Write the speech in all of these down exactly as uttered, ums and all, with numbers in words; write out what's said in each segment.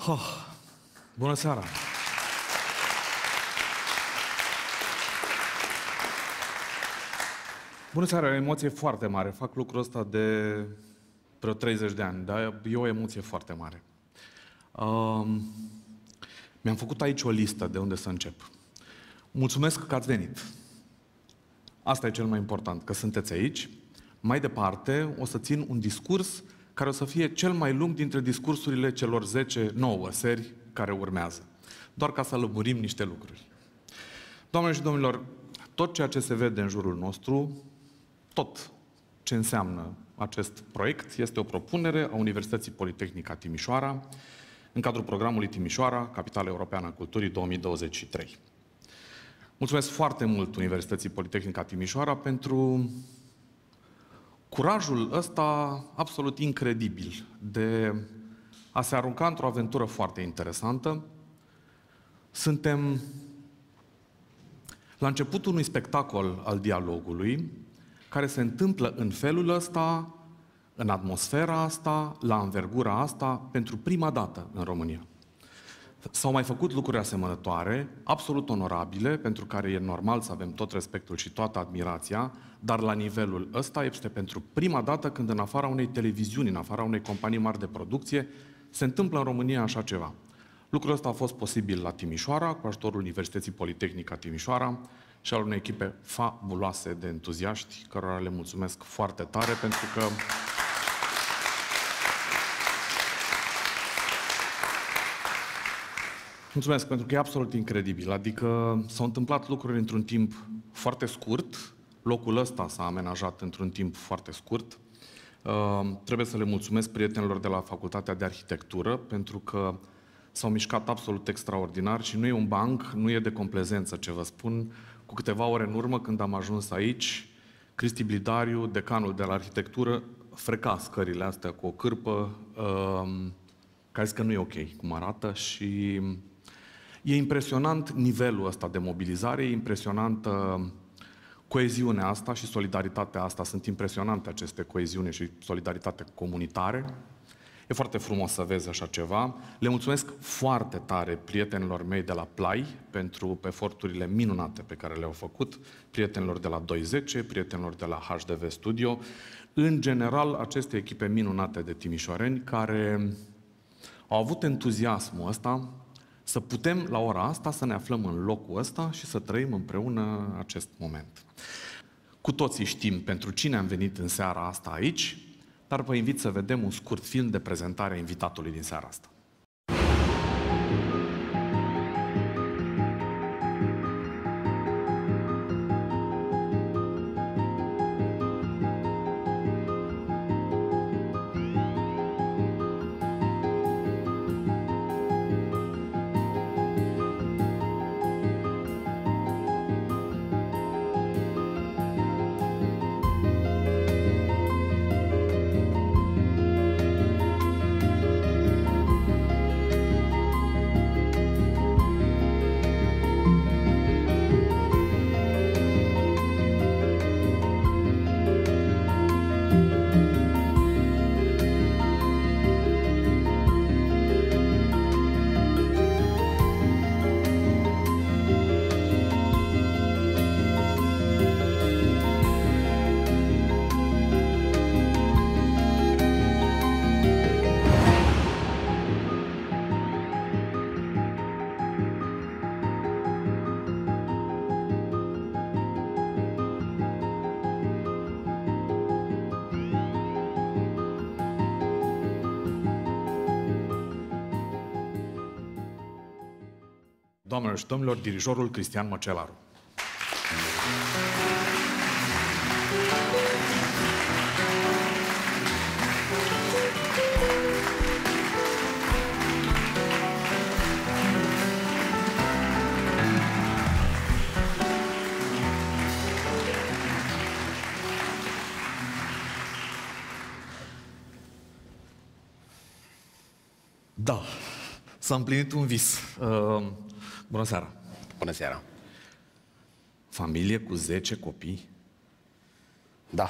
Oh, bună seara! Bună seara, e o emoție foarte mare. Fac lucrul ăsta de vreo treizeci de ani, dar e o emoție foarte mare. Um, mi-am făcut aici o listă de unde să încep. Mulțumesc că ați venit. Asta e cel mai important, că sunteți aici. Mai departe, o să țin un discurs care o să fie cel mai lung dintre discursurile celor zece, nouă seri care urmează. Doar ca să lămurim niște lucruri. Doamnelor și domnilor, tot ceea ce se vede în jurul nostru, tot ce înseamnă acest proiect, este o propunere a Universității Politehnica Timișoara, în cadrul programului Timișoara, Capitală Europeană a Culturii două mii douăzeci și trei. Mulțumesc foarte mult Universității Politehnica Timișoara pentru curajul ăsta absolut incredibil de a se arunca într-o aventură foarte interesantă. Suntem la începutul unui spectacol al dialogului care se întâmplă în felul ăsta, în atmosfera asta, la învergura asta, pentru prima dată în România. S-au mai făcut lucruri asemănătoare, absolut onorabile, pentru care e normal să avem tot respectul și toată admirația, dar la nivelul ăsta este pentru prima dată când în afara unei televiziuni, în afara unei companii mari de producție, se întâmplă în România așa ceva. Lucrul ăsta a fost posibil la Timișoara, cu ajutorul Universității Politehnica Timișoara și al unei echipe fabuloase de entuziaști, cărora le mulțumesc foarte tare, pentru că Mulțumesc, pentru că e absolut incredibil. Adică s-au întâmplat lucruri într-un timp foarte scurt. Locul ăsta s-a amenajat într-un timp foarte scurt. Uh, trebuie să le mulțumesc prietenilor de la Facultatea de Arhitectură, pentru că s-au mișcat absolut extraordinar și nu e un banc, nu e de complezență ce vă spun. Cu câteva ore în urmă, când am ajuns aici, Cristi Blidariu, decanul de la arhitectură, freca scările astea cu o cârpă, uh, care zice că nu e ok cum arată și e impresionant nivelul ăsta de mobilizare, e impresionantă coeziunea asta și solidaritatea asta. Sunt impresionante aceste coeziune și solidaritate comunitare. E foarte frumos să vezi așa ceva. Le mulțumesc foarte tare prietenilor mei de la Play pentru eforturile minunate pe care le-au făcut, prietenilor de la doi zece, prietenilor de la H D V Studio, în general aceste echipe minunate de timișoreni care au avut entuziasmul ăsta să putem la ora asta să ne aflăm în locul ăsta și să trăim împreună acest moment. Cu toții știm pentru cine am venit în seara asta aici, dar vă invit să vedem un scurt film de prezentare a invitatului din seara asta. Doamnelor și domnilor, dirijorul Cristian Măcelaru. Da, s-a împlinit un vis. Uh, bună seara! Bună seara! Familie cu zece copii? Da.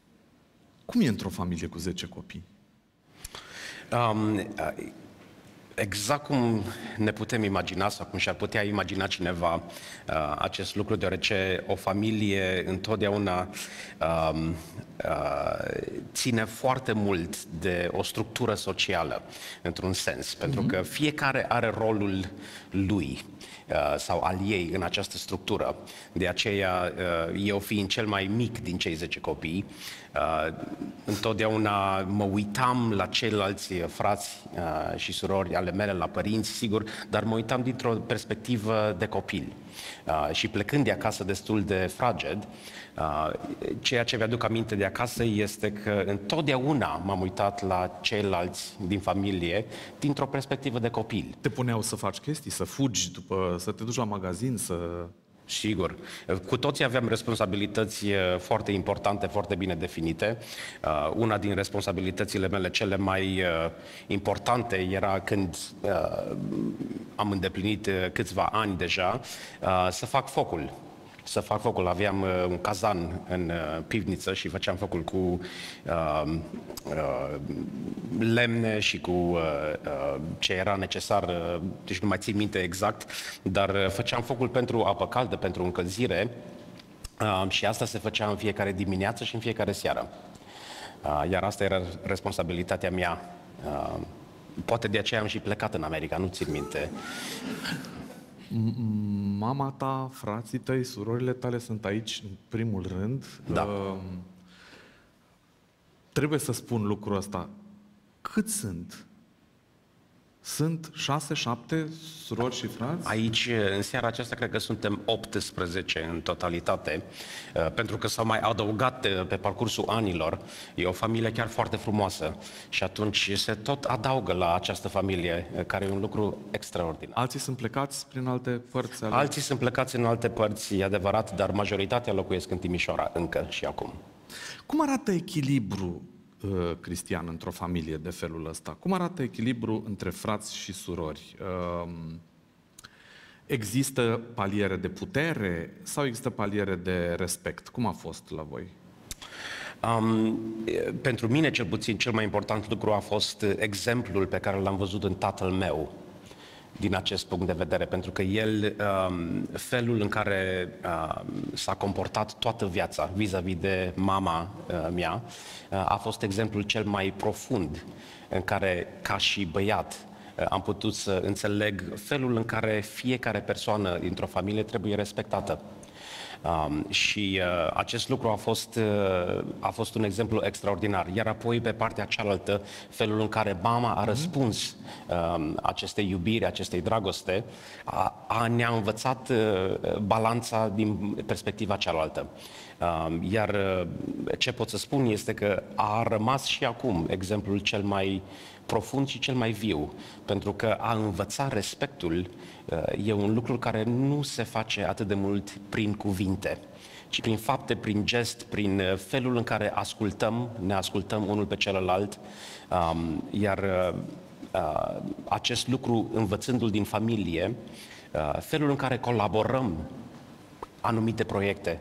Cum e într-o familie cu zece copii? Um, Exact cum ne putem imagina sau cum și-ar putea imagina cineva uh, acest lucru, deoarece o familie întotdeauna uh, uh, ține foarte mult de o structură socială, într-un sens, pentru că fiecare are rolul lui uh, sau al ei în această structură. De aceea, uh, eu fiind cel mai mic din cei zece copii, uh, întotdeauna mă uitam la ceilalți frați uh, și surori ale mele, la părinți, sigur, dar mă uitam dintr-o perspectivă de copil. Uh, și plecând de acasă destul de fraged, uh, ceea ce mi-aduc aminte de acasă este că întotdeauna m-am uitat la ceilalți din familie dintr-o perspectivă de copil. Te puneau să faci chestii, să fugi, după, să te duci la magazin, să... Sigur. Cu toții aveam responsabilități foarte importante, foarte bine definite. Una din responsabilitățile mele cele mai importante era când am îndeplinit câțiva ani deja să fac focul. Să fac focul. Aveam uh, un cazan în uh, pivniță și făceam focul cu uh, uh, lemne și cu uh, uh, ce era necesar, uh, deci nu mai țin minte exact, dar uh, făceam focul pentru apă caldă, pentru încălzire uh, și asta se făcea în fiecare dimineață și în fiecare seară. Uh, iar asta era responsabilitatea mea. Uh, poate de aceea am și plecat în America, nu țin minte. Mama ta, frații tăi, surorile tale sunt aici în primul rând. Da. Uh, trebuie să spun lucrul ăsta. Cât sunt? Sunt șase, șapte surori și frați? Aici, în seara aceasta, cred că suntem optsprezece în totalitate, pentru că s-au mai adăugat pe parcursul anilor. E o familie chiar foarte frumoasă și atunci se tot adaugă la această familie, care e un lucru extraordinar. Alții sunt plecați prin alte părți ale... Alții sunt plecați în alte părți, e adevărat, dar majoritatea locuiesc în Timișoara, încă și acum. Cum arată echilibru, Cristian, într-o familie de felul ăsta? Cum arată echilibru între frați și surori? Există paliere de putere sau există paliere de respect? Cum a fost la voi? Um, pentru mine, cel puțin, cel mai important lucru a fost exemplul pe care l-am văzut în tatăl meu, din acest punct de vedere, pentru că el, um, felul în care um, s-a comportat toată viața vis-a-vis de mama uh, mea, uh, a fost exemplul cel mai profund în care, ca și băiat, uh, am putut să înțeleg felul în care fiecare persoană dintr-o familie trebuie respectată. Um, și uh, acest lucru a fost, uh, a fost un exemplu extraordinar. Iar apoi, pe partea cealaltă, felul în care mama a răspuns uh, acestei iubiri, acestei dragoste, a, a, ne-a învățat uh, balanța din perspectiva cealaltă. Uh, iar uh, ce pot să spun este că a rămas și acum exemplul cel mai profund și cel mai viu, pentru că a învăța respectul e un lucru care nu se face atât de mult prin cuvinte, ci prin fapte, prin gest, prin felul în care ascultăm, ne ascultăm unul pe celălalt, iar acest lucru, învățându-l din familie, felul în care colaborăm anumite proiecte.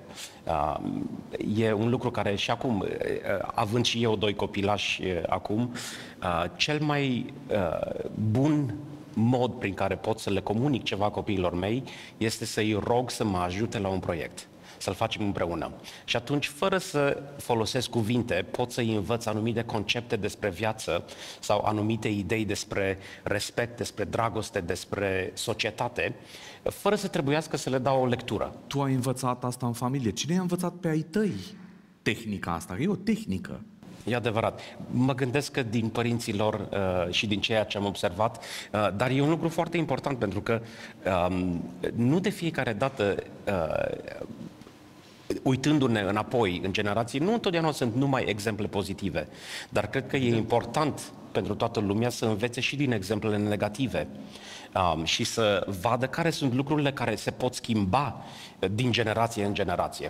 E un lucru care și acum, având și eu doi copilași acum, cel mai bun mod prin care pot să le comunic ceva copiilor mei este să-i rog să mă ajute la un proiect, să-l facem împreună. Și atunci, fără să folosesc cuvinte, pot să-i învăț anumite concepte despre viață sau anumite idei despre respect, despre dragoste, despre societate, fără să trebuiască să le dau o lectură. Tu ai învățat asta în familie. Cine i-a învățat pe ai tăi tehnica asta? E o tehnică. E adevărat. Mă gândesc că din părinții lor uh, și din ceea ce am observat, uh, dar e un lucru foarte important, pentru că um, nu de fiecare dată, uh, uitându-ne înapoi în generații, nu întotdeauna sunt numai exemple pozitive, dar cred că e important pentru toată lumea să învețe și din exemplele negative um, și să vadă care sunt lucrurile care se pot schimba din generație în generație.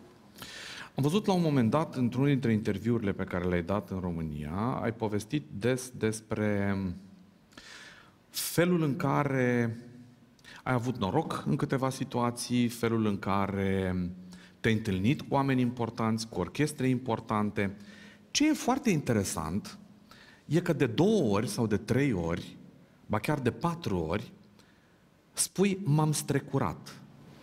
Am văzut la un moment dat, într-unul dintre interviurile pe care le-ai dat în România, ai povestit des despre felul în care ai avut noroc în câteva situații, felul în care te-ai întâlnit cu oameni importanți, cu orchestre importante. Ce e foarte interesant e că de două ori sau de trei ori ba chiar de patru ori, spui m-am strecurat.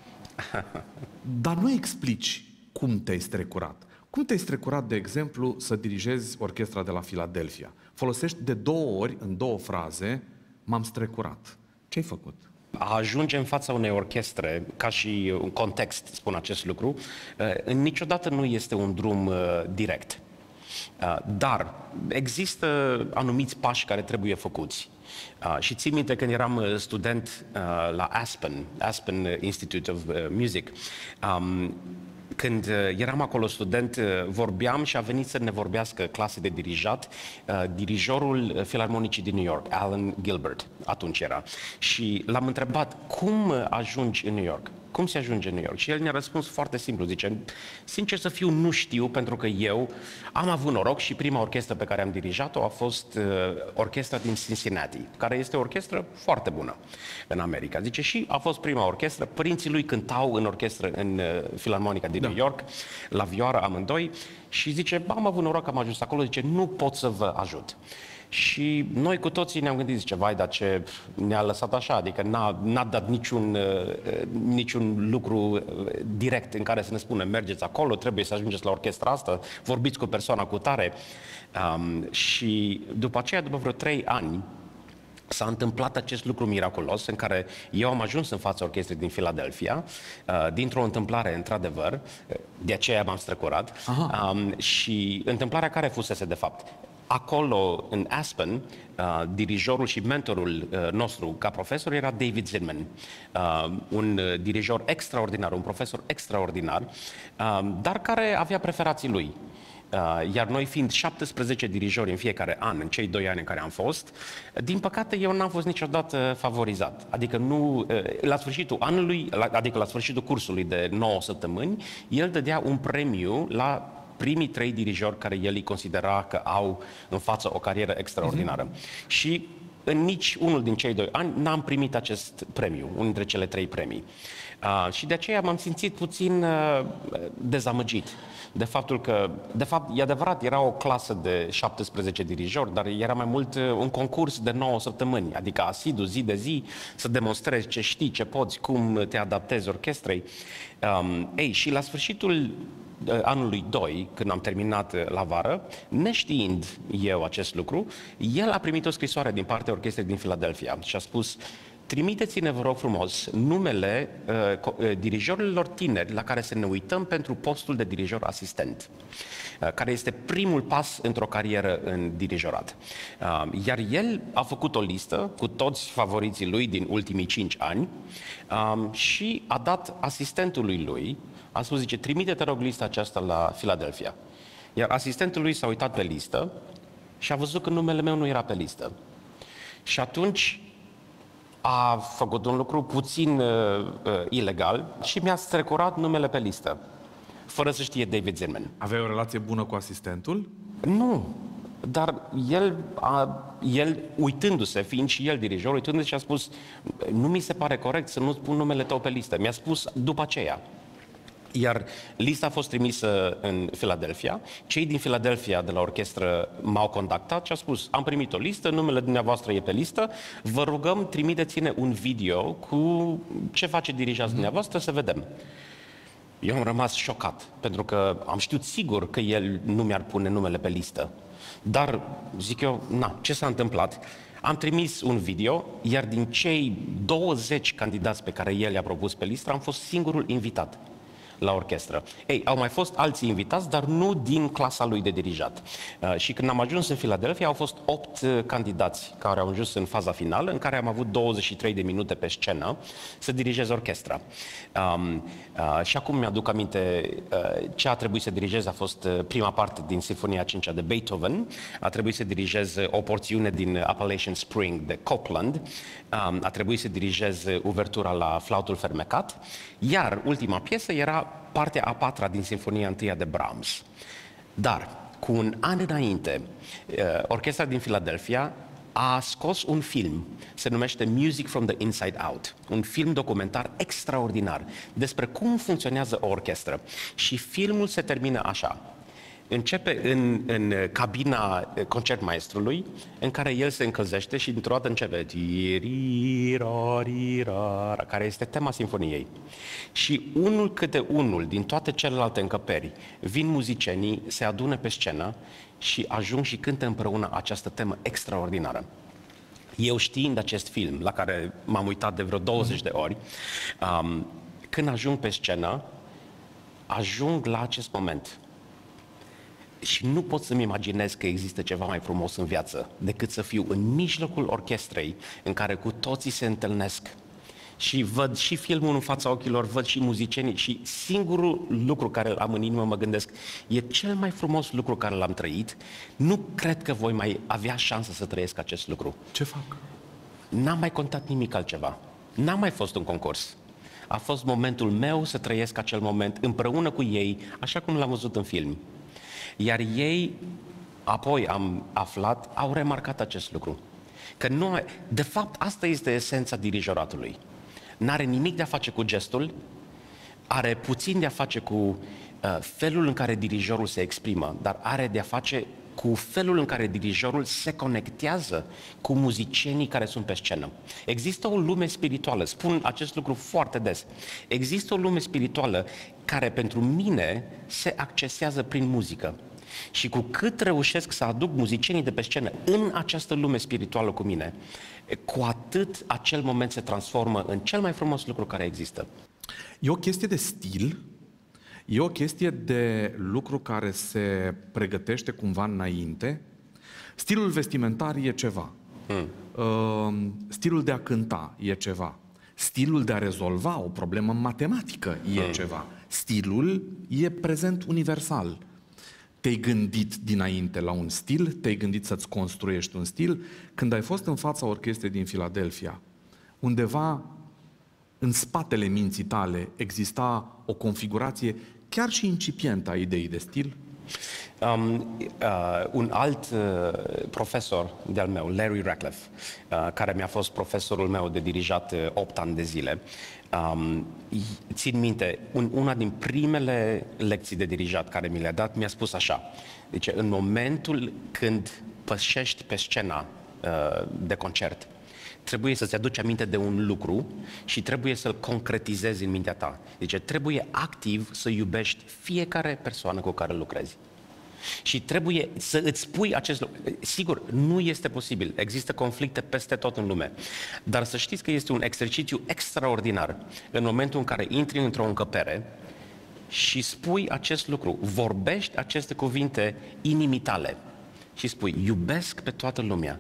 Dar nu explici cum te-ai strecurat. Cum te-ai strecurat, de exemplu, să dirigezi orchestra de la Philadelphia? Folosești de două ori, în două fraze, m-am strecurat. Ce-ai făcut? A ajunge în fața unei orchestre, ca și un context, spun acest lucru, niciodată nu este un drum direct. Dar există anumiți pași care trebuie făcuți. Și țin minte când eram student la Aspen, Aspen Institute of Music, când eram acolo student, vorbeam și a venit să ne vorbească clase de dirijat dirijorul Filarmonicii din New York, Alan Gilbert, atunci era. Și l-am întrebat, cum ajungi în New York? Cum se ajunge în New York? Și el ne-a răspuns foarte simplu, zice, sincer să fiu, nu știu, pentru că eu am avut noroc și prima orchestră pe care am dirijat-o a fost uh, orchestra din Cincinnati, care este o orchestră foarte bună în America. Zice, și a fost prima orchestră, părinții lui cântau în orchestră în uh, Filarmonica din da. New York, la vioară amândoi, și zice, am avut noroc că am ajuns acolo, zice, nu pot să vă ajut. Și noi cu toții ne-am gândit, zice, vai, dar ce ne-a lăsat așa, adică n-a, n-a dat niciun, uh, niciun lucru uh, direct în care să ne spună, mergeți acolo, trebuie să ajungeți la orchestra asta, vorbiți cu persoana cu tare. Um, și după aceea, după vreo trei ani, s-a întâmplat acest lucru miraculos în care eu am ajuns în fața orchestrei din Philadelphia, uh, dintr-o întâmplare, într-adevăr, de aceea m-am strecurat, um, și întâmplarea care fusese, de fapt, acolo, în Aspen, uh, dirijorul și mentorul uh, nostru ca profesor era David Zinman, uh, un uh, dirijor extraordinar, un profesor extraordinar, uh, dar care avea preferații lui. Uh, iar noi fiind șaptesprezece dirijori în fiecare an, în cei doi ani în care am fost, din păcate eu n-am fost niciodată favorizat. Adică nu, uh, la sfârșitul anului, la, adică la sfârșitul cursului de nouă săptămâni, el dădea un premiu la primii trei dirijori care el îi considera că au în față o carieră extraordinară. Mm-hmm. Și în nici unul din cei doi ani n-am primit acest premiu, unul dintre cele trei premii. Uh, și de aceea m-am simțit puțin uh, dezamăgit de faptul că, de fapt, e adevărat, era o clasă de șaptesprezece dirijori, dar era mai mult uh, un concurs de nouă săptămâni, adică asidu, zi de zi, să demonstrezi ce știi, ce poți, cum te adaptezi orchestrei. Um, ei, și la sfârșitul anului doi, când am terminat la vară, neștiind eu acest lucru, el a primit o scrisoare din partea orchestrei din Philadelphia și a spus: trimiteți-ne, vă rog frumos, numele uh, dirijorilor tineri la care să ne uităm pentru postul de dirijor asistent, uh, care este primul pas într-o carieră în dirijorat. Uh, iar el a făcut o listă cu toți favoriții lui din ultimii cinci ani uh, și a dat asistentului lui, a spus, zice, trimite-te, rog, lista aceasta la Philadelphia. Iar asistentul lui s-a uitat pe listă și a văzut că numele meu nu era pe listă. Și atunci a făcut un lucru puțin uh, uh, ilegal și mi-a strecurat numele pe listă, fără să știe David Zinman. Aveai o relație bună cu asistentul? Nu, dar el, a, el uitându-se, fiind și el dirijor, uitându-se și a spus: nu mi se pare corect să nu-ți pun numele tău pe listă. Mi-a spus după aceea. Iar lista a fost trimisă în Philadelphia. Cei din Philadelphia de la orchestră m-au contactat și au spus: am primit o listă, numele dumneavoastră e pe listă, vă rugăm, trimiteți-ne un video cu ce face dirijați dumneavoastră să vedem. Eu am rămas șocat, pentru că am știut sigur că el nu mi-ar pune numele pe listă. Dar, zic eu, na, ce s-a întâmplat? Am trimis un video, iar din cei douăzeci candidați pe care el i-a propus pe listă, am fost singurul invitat la orchestră. Ei, au mai fost alții invitați, dar nu din clasa lui de dirijat. Uh, și când am ajuns în Philadelphia, au fost opt uh, candidați care au ajuns în faza finală, în care am avut douăzeci și trei de minute pe scenă să dirigez orchestra. Um, uh, și acum mi-aduc aminte, uh, ce a trebuit să dirigez a fost uh, prima parte din Sinfonia a cincea de Beethoven, a trebuit să dirigez uh, o porțiune din Appalachian Spring de Copland, um, a trebuit să dirigez uh, uvertura la Flautul fermecat, iar ultima piesă era partea a patra din Sinfonia întâia de Brahms. Dar, cu un an înainte, orchestra din Philadelphia a scos un film, se numește Music from the Inside Out, un film documentar extraordinar despre cum funcționează o orchestră. Și filmul se termină așa: Începe în, în cabina concertmaestrului, în care el se încălzește și dintr-o dată începe tirirarirara, care este tema sinfoniei. Și unul câte unul din toate celelalte încăperi vin muzicienii, se adună pe scenă și ajung și cântă împreună această temă extraordinară. Eu știind acest film, la care m-am uitat de vreo douăzeci de ori, um, când ajung pe scenă, ajung la acest moment. Și nu pot să-mi imaginez că există ceva mai frumos în viață decât să fiu în mijlocul orchestrei în care cu toții se întâlnesc și văd și filmul în fața ochilor, văd și muzicienii și singurul lucru care am în inimă, mă gândesc, e cel mai frumos lucru care l-am trăit, nu cred că voi mai avea șansă să trăiesc acest lucru. Ce fac? N-am mai contat nimic altceva. N-am mai fost un concurs. A fost momentul meu să trăiesc acel moment împreună cu ei, așa cum l-am văzut în film. Iar ei, apoi am aflat, au remarcat acest lucru. Că nu, de fapt, asta este esența dirijoratului. N-are nimic de a face cu gestul, are puțin de a face cu uh, felul în care dirijorul se exprimă, dar are de a face cu felul în care dirijorul se conectează cu muzicienii care sunt pe scenă. Există o lume spirituală, spun acest lucru foarte des. Există o lume spirituală care pentru mine se accesează prin muzică. Și cu cât reușesc să aduc muzicienii de pe scenă în această lume spirituală cu mine, cu atât acel moment se transformă în cel mai frumos lucru care există. E o chestie de stil, e o chestie de lucru care se pregătește cumva înainte. Stilul vestimentar e ceva. Hmm. Uh, stilul de a cânta e ceva. Stilul de a rezolva o problemă matematică e hmm. ceva. Stilul e prezent universal. Te-ai gândit dinainte la un stil, te-ai gândit să-ți construiești un stil. Când ai fost în fața orchestrei din Philadelphia, undeva în spatele minții tale exista o configurație chiar și incipientă a ideii de stil? Um, uh, un alt uh, profesor de-al meu, Larry Radcliffe, uh, care mi-a fost profesorul meu de dirijat uh, opt ani de zile, um, țin minte, un, una din primele lecții de dirijat care mi le-a dat, mi-a spus așa, deci în momentul când pășești pe scena uh, de concert, trebuie să-ți aduci aminte de un lucru și trebuie să-l concretizezi în mintea ta. Deci trebuie activ să iubești fiecare persoană cu care lucrezi. Și trebuie să îți spui acest lucru. Sigur, nu este posibil. Există conflicte peste tot în lume. Dar să știți că este un exercițiu extraordinar în momentul în care intri într-o încăpere și spui acest lucru, vorbești aceste cuvinte inimii tale și spui, iubesc pe toată lumea.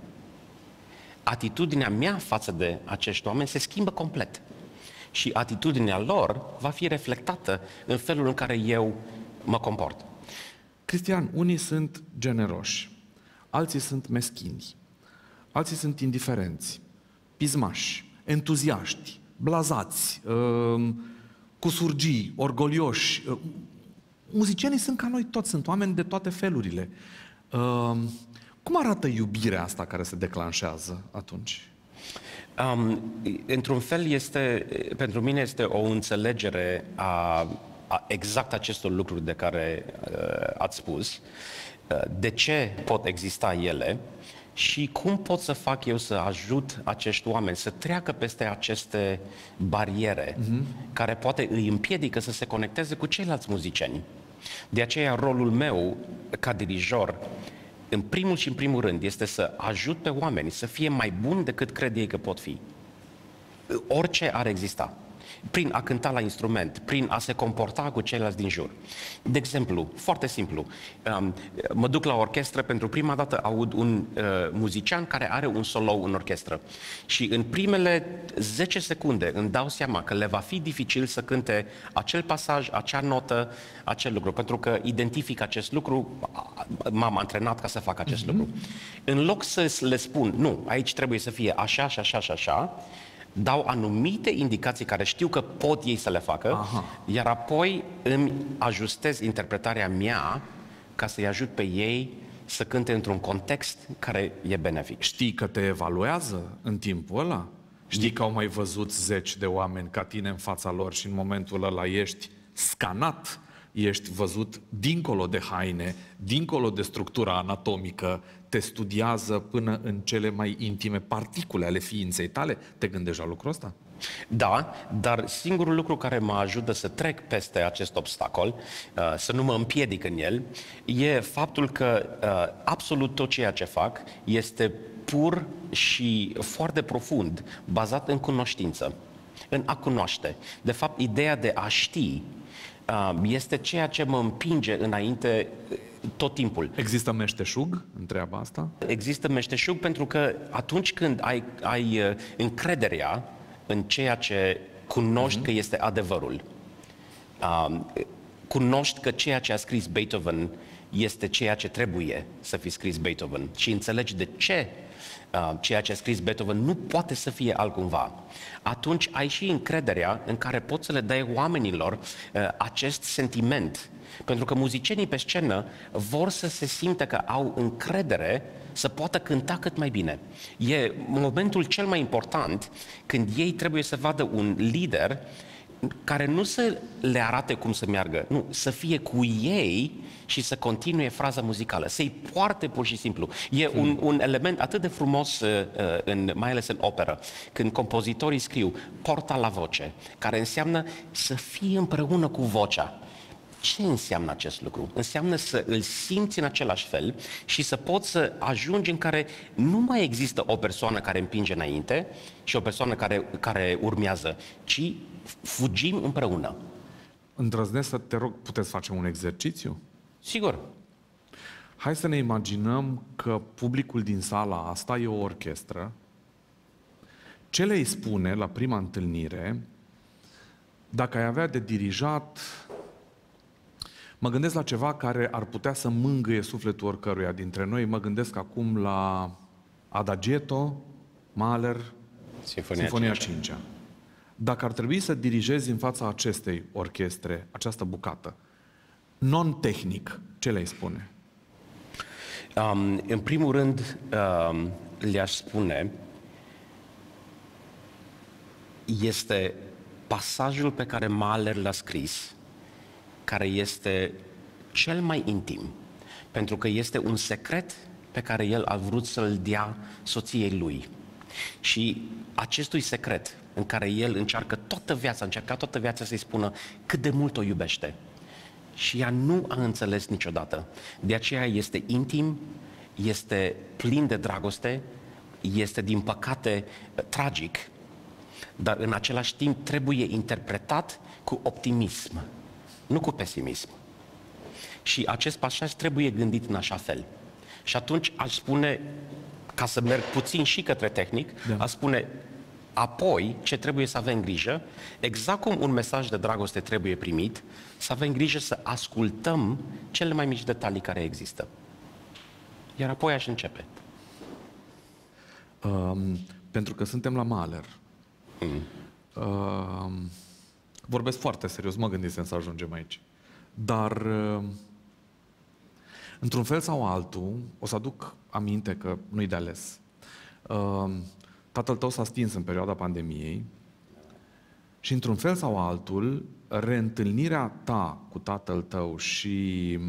Atitudinea mea față de acești oameni se schimbă complet. Și atitudinea lor va fi reflectată în felul în care eu mă comport. Cristian, unii sunt generoși, alții sunt meschini, alții sunt indiferenți, pismași, entuziaști, blazați, uh, cu surgii, orgolioși. Uh, muzicienii sunt ca noi toți, sunt oameni de toate felurile. Uh, cum arată iubirea asta care se declanșează atunci? Um, într-un fel, este, pentru mine este o înțelegere a exact acestor lucruri de care uh, ați spus, uh, de ce pot exista ele și cum pot să fac eu să ajut acești oameni să treacă peste aceste bariere uh-huh. care poate îi împiedică să se conecteze cu ceilalți muzicieni. De aceea rolul meu ca dirijor, în primul și în primul rând, este să ajut pe oameni să fie mai buni decât cred ei că pot fi. Orice ar exista. Prin a cânta la instrument, prin a se comporta cu ceilalți din jur. De exemplu, foarte simplu, mă duc la orchestră, pentru prima dată aud un uh, muzician care are un solou în orchestră și în primele zece secunde îmi dau seama că le va fi dificil să cânte acel pasaj, acea notă, acel lucru, pentru că identific acest lucru, m-am antrenat ca să fac acest mm-hmm. lucru. În loc să le spun, nu, aici trebuie să fie așa și așa și așa, dau anumite indicații care știu că pot ei să le facă, aha. iar apoi îmi ajustez interpretarea mea ca să-i ajut pe ei să cânte într-un context care e benefic. Știi că te evaluează în timpul ăla? Știi că au mai văzut zeci de oameni ca tine în fața lor și în momentul ăla ești scanat, ești văzut dincolo de haine, dincolo de structura anatomică, te studiază până în cele mai intime particule ale ființei tale. Te gândești la lucrul ăsta? Da, dar singurul lucru care mă ajută să trec peste acest obstacol, să nu mă împiedic în el, e faptul că absolut tot ceea ce fac este pur și foarte profund, bazat în cunoștință, în a cunoaște. De fapt, ideea de a ști este ceea ce mă împinge înainte tot timpul. Există meșteșug în treaba asta? Există meșteșug pentru că atunci când ai, ai încrederea în ceea ce cunoști uh-huh. că este adevărul, cunoști că ceea ce a scris Beethoven este ceea ce trebuie să fi scris Beethoven și înțelegi de ce Uh, ceea ce a scris Beethoven nu poate să fie altcumva, atunci ai și încrederea în care poți să le dai oamenilor uh, acest sentiment. Pentru că muzicienii pe scenă vor să se simtă că au încredere să poată cânta cât mai bine. E momentul cel mai important când ei trebuie să vadă un lider care nu să le arate cum să meargă, nu, să fie cu ei și să continue fraza muzicală, să-i poarte pur și simplu. E un, un element atât de frumos, uh, în, mai ales în operă, când compozitorii scriu porta la voce, care înseamnă să fie împreună cu vocea. Ce înseamnă acest lucru? Înseamnă să îl simți în același fel și să poți să ajungi în care nu mai există o persoană care împinge înainte și o persoană care, care urmează, ci fugim împreună. Îndrăznesc să te rog, puteți face un exercițiu? Sigur. Hai să ne imaginăm că publicul din sala asta e o orchestră. Ce le-ai spune la prima întâlnire dacă ai avea de dirijat? Mă gândesc la ceva care ar putea să mângâie sufletul oricăruia dintre noi. Mă gândesc acum la Adagietto, Mahler, Sinfonia, Sinfonia cincea. cincea. Dacă ar trebui să dirigezi în fața acestei orchestre, această bucată, non-tehnic, ce le-ai spune? Um, în primul rând, um, le-aș spune, este pasajul pe care Mahler l-a scris, care este cel mai intim, pentru că este un secret pe care el a vrut să-l dea soției lui. Și acestui secret, în care el încearcă toată viața, încerca toată viața să-i spună cât de mult o iubește. Și ea nu a înțeles niciodată. De aceea este intim, este plin de dragoste, este din păcate tragic, dar în același timp trebuie interpretat cu optimism, nu cu pesimism. Și acest pasaj trebuie gândit în așa fel. Și atunci aș spune, ca să merg puțin și către tehnic, da. aș spune, apoi, ce trebuie să avem grijă, exact cum un mesaj de dragoste trebuie primit, să avem grijă să ascultăm cele mai mici detalii care există. Iar apoi aș începe. Um, pentru că suntem la Mahler. Mm. Um, vorbesc foarte serios, mă gândisem să ajungem aici. Dar, uh, într-un fel sau altul, o să aduc aminte că nu-i de ales. Uh, tatăl tău s-a stins în perioada pandemiei și, într-un fel sau altul, reîntâlnirea ta cu tatăl tău și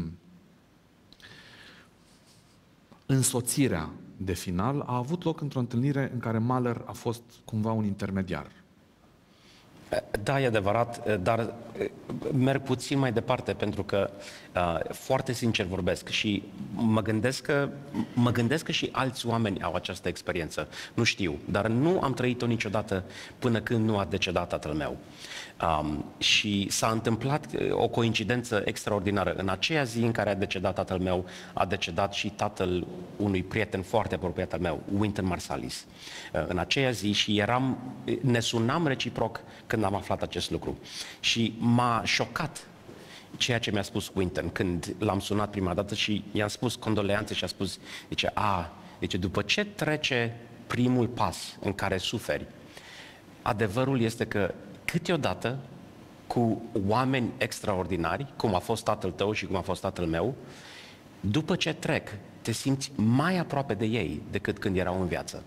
însoțirea de final a avut loc într-o întâlnire în care Mahler a fost cumva un intermediar. Da, e adevărat, dar merg puțin mai departe, pentru că foarte sincer vorbesc și mă gândesc că, mă gândesc că și alți oameni au această experiență. Nu știu, dar nu am trăit-o niciodată până când nu a decedat tatăl meu. Um, și s-a întâmplat o coincidență extraordinară. În aceea zi în care a decedat tatăl meu, a decedat și tatăl unui prieten foarte apropiat al meu, Wynton Marsalis. În aceea zi și eram, ne sunam reciproc când am aflat acest lucru. Și m-a șocat ceea ce mi-a spus Wynton când l-am sunat prima dată și i-am spus condoleanțe și a spus, zice, a, zice, după ce trece primul pas în care suferi, adevărul este că câteodată, cu oameni extraordinari, cum a fost tatăl tău și cum a fost tatăl meu, după ce trec, te simți mai aproape de ei decât când erau în viață.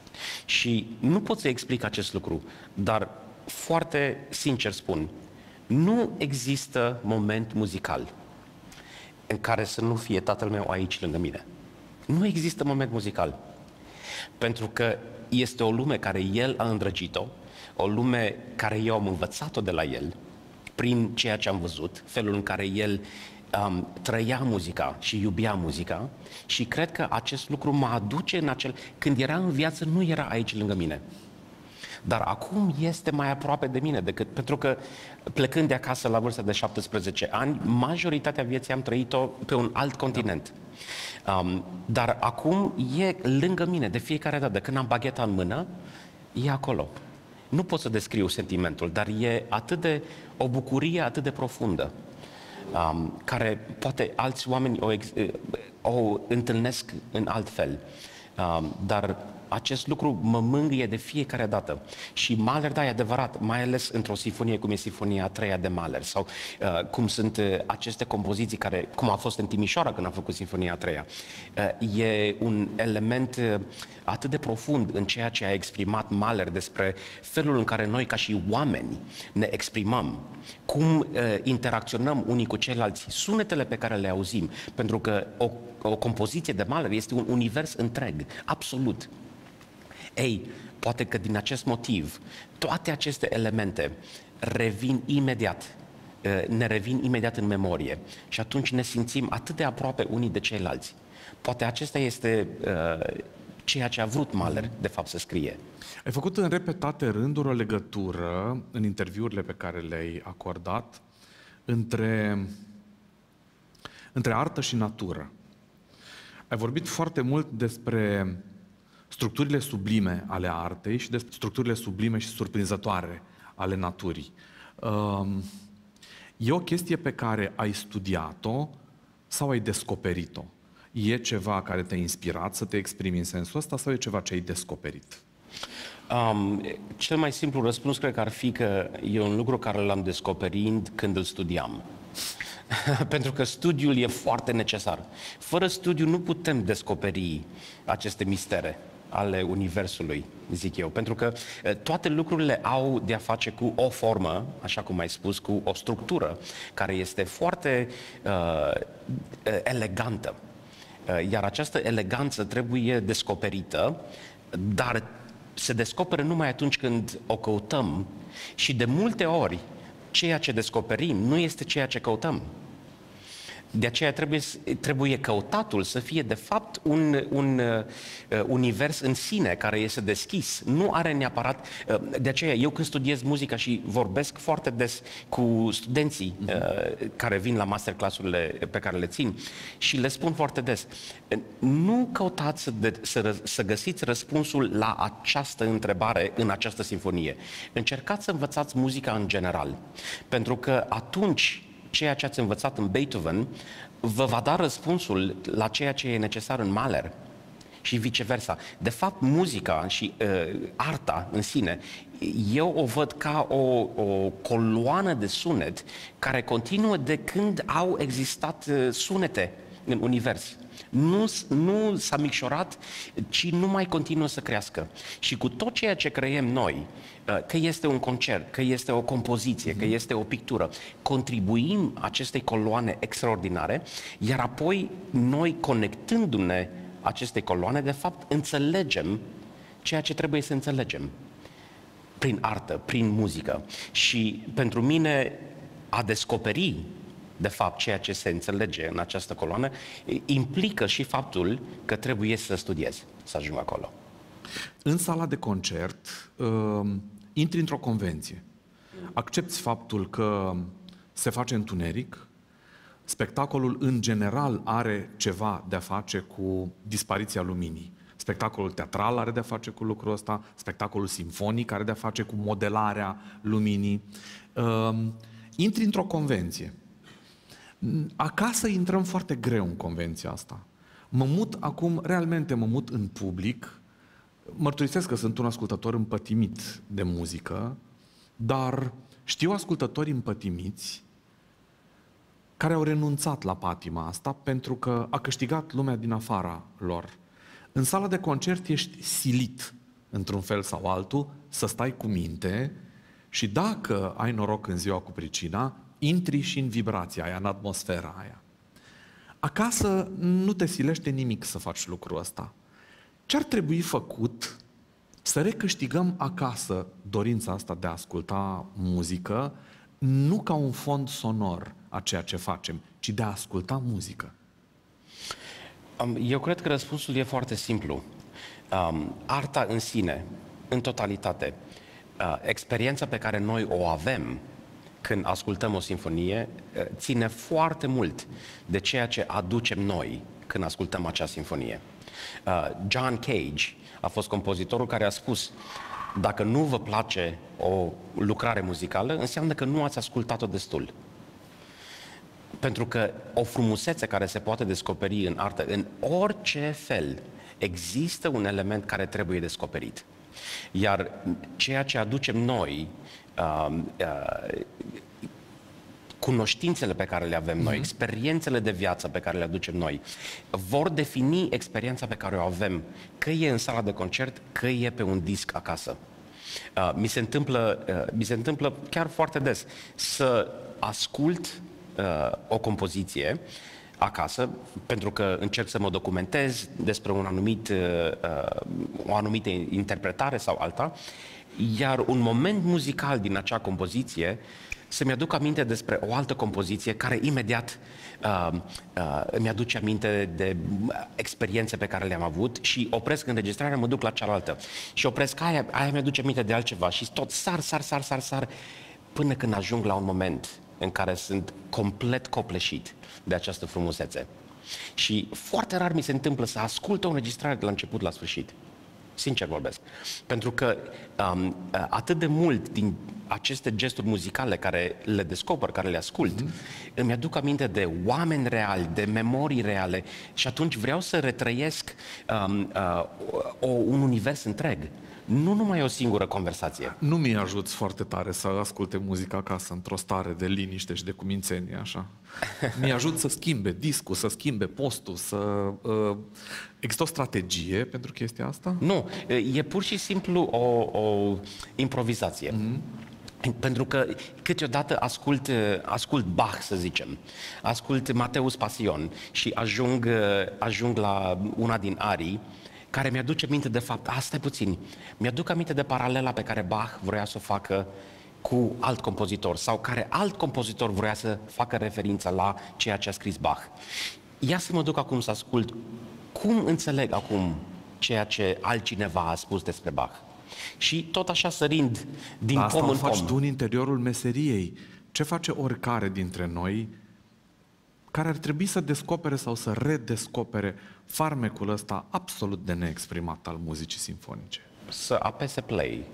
Și nu pot să explic acest lucru, dar foarte sincer spun, Nu există moment muzical în care să nu fie tatăl meu aici lângă mine. Nu există moment muzical. Pentru că este o lume care el a îndrăgit-o, o lume care eu am învățat-o de la el, prin ceea ce am văzut, felul în care el um, trăia muzica și iubea muzica, și cred că acest lucru mă aduce în acel... Când era în viață, nu era aici lângă mine. Dar acum este mai aproape de mine decât... Pentru că plecând de acasă la vârsta de șaptesprezece ani, majoritatea vieții am trăit-o pe un alt continent. Um, dar acum e lângă mine de fiecare dată. De când am bagheta în mână, e acolo. Nu pot să descriu sentimentul, dar e atât de... o bucurie atât de profundă, um, care poate alți oameni o, ex, o întâlnesc în alt fel. Um, dar acest lucru mă mângâie de fiecare dată. Și Mahler, da, e adevărat, mai ales într-o sinfonie cum e Sinfonia a treia de Mahler, sau uh, cum sunt uh, aceste compoziții care, cum a fost în Timișoara când am făcut Sinfonia a treia, uh, e un element uh, atât de profund în ceea ce a exprimat Mahler despre felul în care noi, ca și oameni, ne exprimăm, cum uh, interacționăm unii cu ceilalți, sunetele pe care le auzim, pentru că o, o compoziție de Mahler este un univers întreg, absolut. Ei, poate că din acest motiv, toate aceste elemente revin imediat, ne revin imediat în memorie și atunci ne simțim atât de aproape unii de ceilalți. Poate acesta este uh, ceea ce a vrut Mahler, de fapt, să scrie. Ai făcut în repetate rânduri o legătură, în interviurile pe care le-ai acordat, între, între artă și natură. Ai vorbit foarte mult despre structurile sublime ale artei și despre structurile sublime și surprinzătoare ale naturii. E o chestie pe care ai studiat-o sau ai descoperit-o? E ceva care te-a inspirat să te exprimi în sensul ăsta sau e ceva ce ai descoperit? Um, cel mai simplu răspuns cred că ar fi că e un lucru care l-am descoperit când îl studiam. Pentru că studiul e foarte necesar. Fără studiu nu putem descoperi aceste mistere ale Universului, zic eu. Pentru că toate lucrurile au de-a face cu o formă, așa cum ai spus, cu o structură care este foarte uh, elegantă. Iar această eleganță trebuie descoperită, dar se descoperă numai atunci când o căutăm și de multe ori ceea ce descoperim nu este ceea ce căutăm. De aceea trebuie, trebuie căutatul să fie de fapt un, un uh, univers în sine care este deschis. Nu are neapărat... Uh, de aceea eu când studiez muzica și vorbesc foarte des cu studenții uh, care vin la masterclass-urile pe care le țin și le spun foarte des, nu căutați să, de, să, să găsiți răspunsul la această întrebare în această sinfonie. Încercați să învățați muzica în general, pentru că atunci ceea ce ați învățat în Beethoven vă va da răspunsul la ceea ce e necesar în Mahler și viceversa. De fapt, muzica și uh, arta în sine, eu o văd ca o, o coloană de sunet care continuă de când au existat uh, sunete în univers. Nu, nu s-a micșorat, ci nu mai continuă să crească. Și cu tot ceea ce creiem noi, că este un concert, că este o compoziție, că este o pictură, contribuim acestei coloane extraordinare, iar apoi noi, conectându-ne acestei coloane, de fapt înțelegem ceea ce trebuie să înțelegem prin artă, prin muzică. Și pentru mine a descoperi de fapt, ceea ce se înțelege în această coloană, implică și faptul că trebuie să studiezi, să ajung acolo. În sala de concert, uh, intri într-o convenție. Accepți faptul că se face întuneric, spectacolul în general are ceva de a face cu dispariția luminii. Spectacolul teatral are de a face cu lucrul ăsta, spectacolul simfonic are de a face cu modelarea luminii. Uh, intri într-o convenție. Acasă intrăm foarte greu în convenția asta. Mă mut acum, realmente mă mut în public, mărturisesc că sunt un ascultător împătimit de muzică, dar știu ascultători împătimiți care au renunțat la patima asta pentru că a câștigat lumea din afara lor. În sala de concert ești silit, într-un fel sau altul, să stai cu minte Și dacă ai noroc în ziua cu pricina, intri și în vibrația aia, în atmosfera aia. Acasă nu te silește nimic să faci lucrul ăsta. Ce ar trebui făcut să recâștigăm acasă dorința asta de a asculta muzică, nu ca un fond sonor a ceea ce facem, ci de a asculta muzică? Eu cred că răspunsul e foarte simplu. Arta în sine, în totalitate, experiența pe care noi o avem când ascultăm o sinfonie, ține foarte mult de ceea ce aducem noi când ascultăm acea sinfonie. John Cage a fost compozitorul care a spus: dacă nu vă place o lucrare muzicală, înseamnă că nu ați ascultat-o destul. Pentru că o frumusețe care se poate descoperi în artă, în orice fel, există un element care trebuie descoperit. Iar ceea ce aducem noi, uh, uh, cunoștințele pe care le avem noi, experiențele de viață pe care le aducem noi, vor defini experiența pe care o avem, că e în sala de concert, că e pe un disc acasă. Uh, mi se întâmplă, uh, mi se întâmplă chiar foarte des să ascult uh, o compoziție acasă, pentru că încerc să mă documentez despre un anumit, uh, o anumită interpretare sau alta, iar un moment muzical din acea compoziție să-mi aduc aminte despre o altă compoziție care imediat uh, uh, îmi aduce aminte de experiențe pe care le-am avut și opresc înregistrarea, mă duc la cealaltă. Și opresc aia, aia mi-aduce aminte de altceva și tot sar, sar, sar, sar, sar, până când ajung la un moment în care sunt complet copleșit de această frumusețe. Și foarte rar mi se întâmplă să ascult o înregistrare de la început la sfârșit. Sincer vorbesc. Pentru că um, atât de mult din aceste gesturi muzicale care le descoper, care le ascult, mm-hmm. îmi aduc aminte de oameni reali, de memorii reale și atunci vreau să retrăiesc um, uh, o, un univers întreg. Nu numai o singură conversație. Nu mi ajuți foarte tare să asculte muzica acasă într-o stare de liniște și de cumințenie, așa. Mi-ajut să schimbe discul, să schimbe postul, să... Uh, există o strategie pentru chestia asta? Nu, e pur și simplu o, o improvizație. Mm-hmm. Pentru că câteodată ascult, ascult Bach, să zicem, ascult Mateus Passion și ajung, ajung la una din arii care mi-aduce aminte de fapt, asta e puțin, mi-aduc aminte de paralela pe care Bach vrea să o facă cu alt compozitor sau care alt compozitor vrea să facă referință la ceea ce a scris Bach. Ia să mă duc acum să ascult cum înțeleg acum ceea ce altcineva a spus despre Bach. Și tot așa sărind din Asta pom în faci pom. tu în interiorul meseriei. Ce face oricare dintre noi care ar trebui să descopere sau să redescopere farmecul ăsta absolut de neexprimat al muzicii simfonice? Să apese play.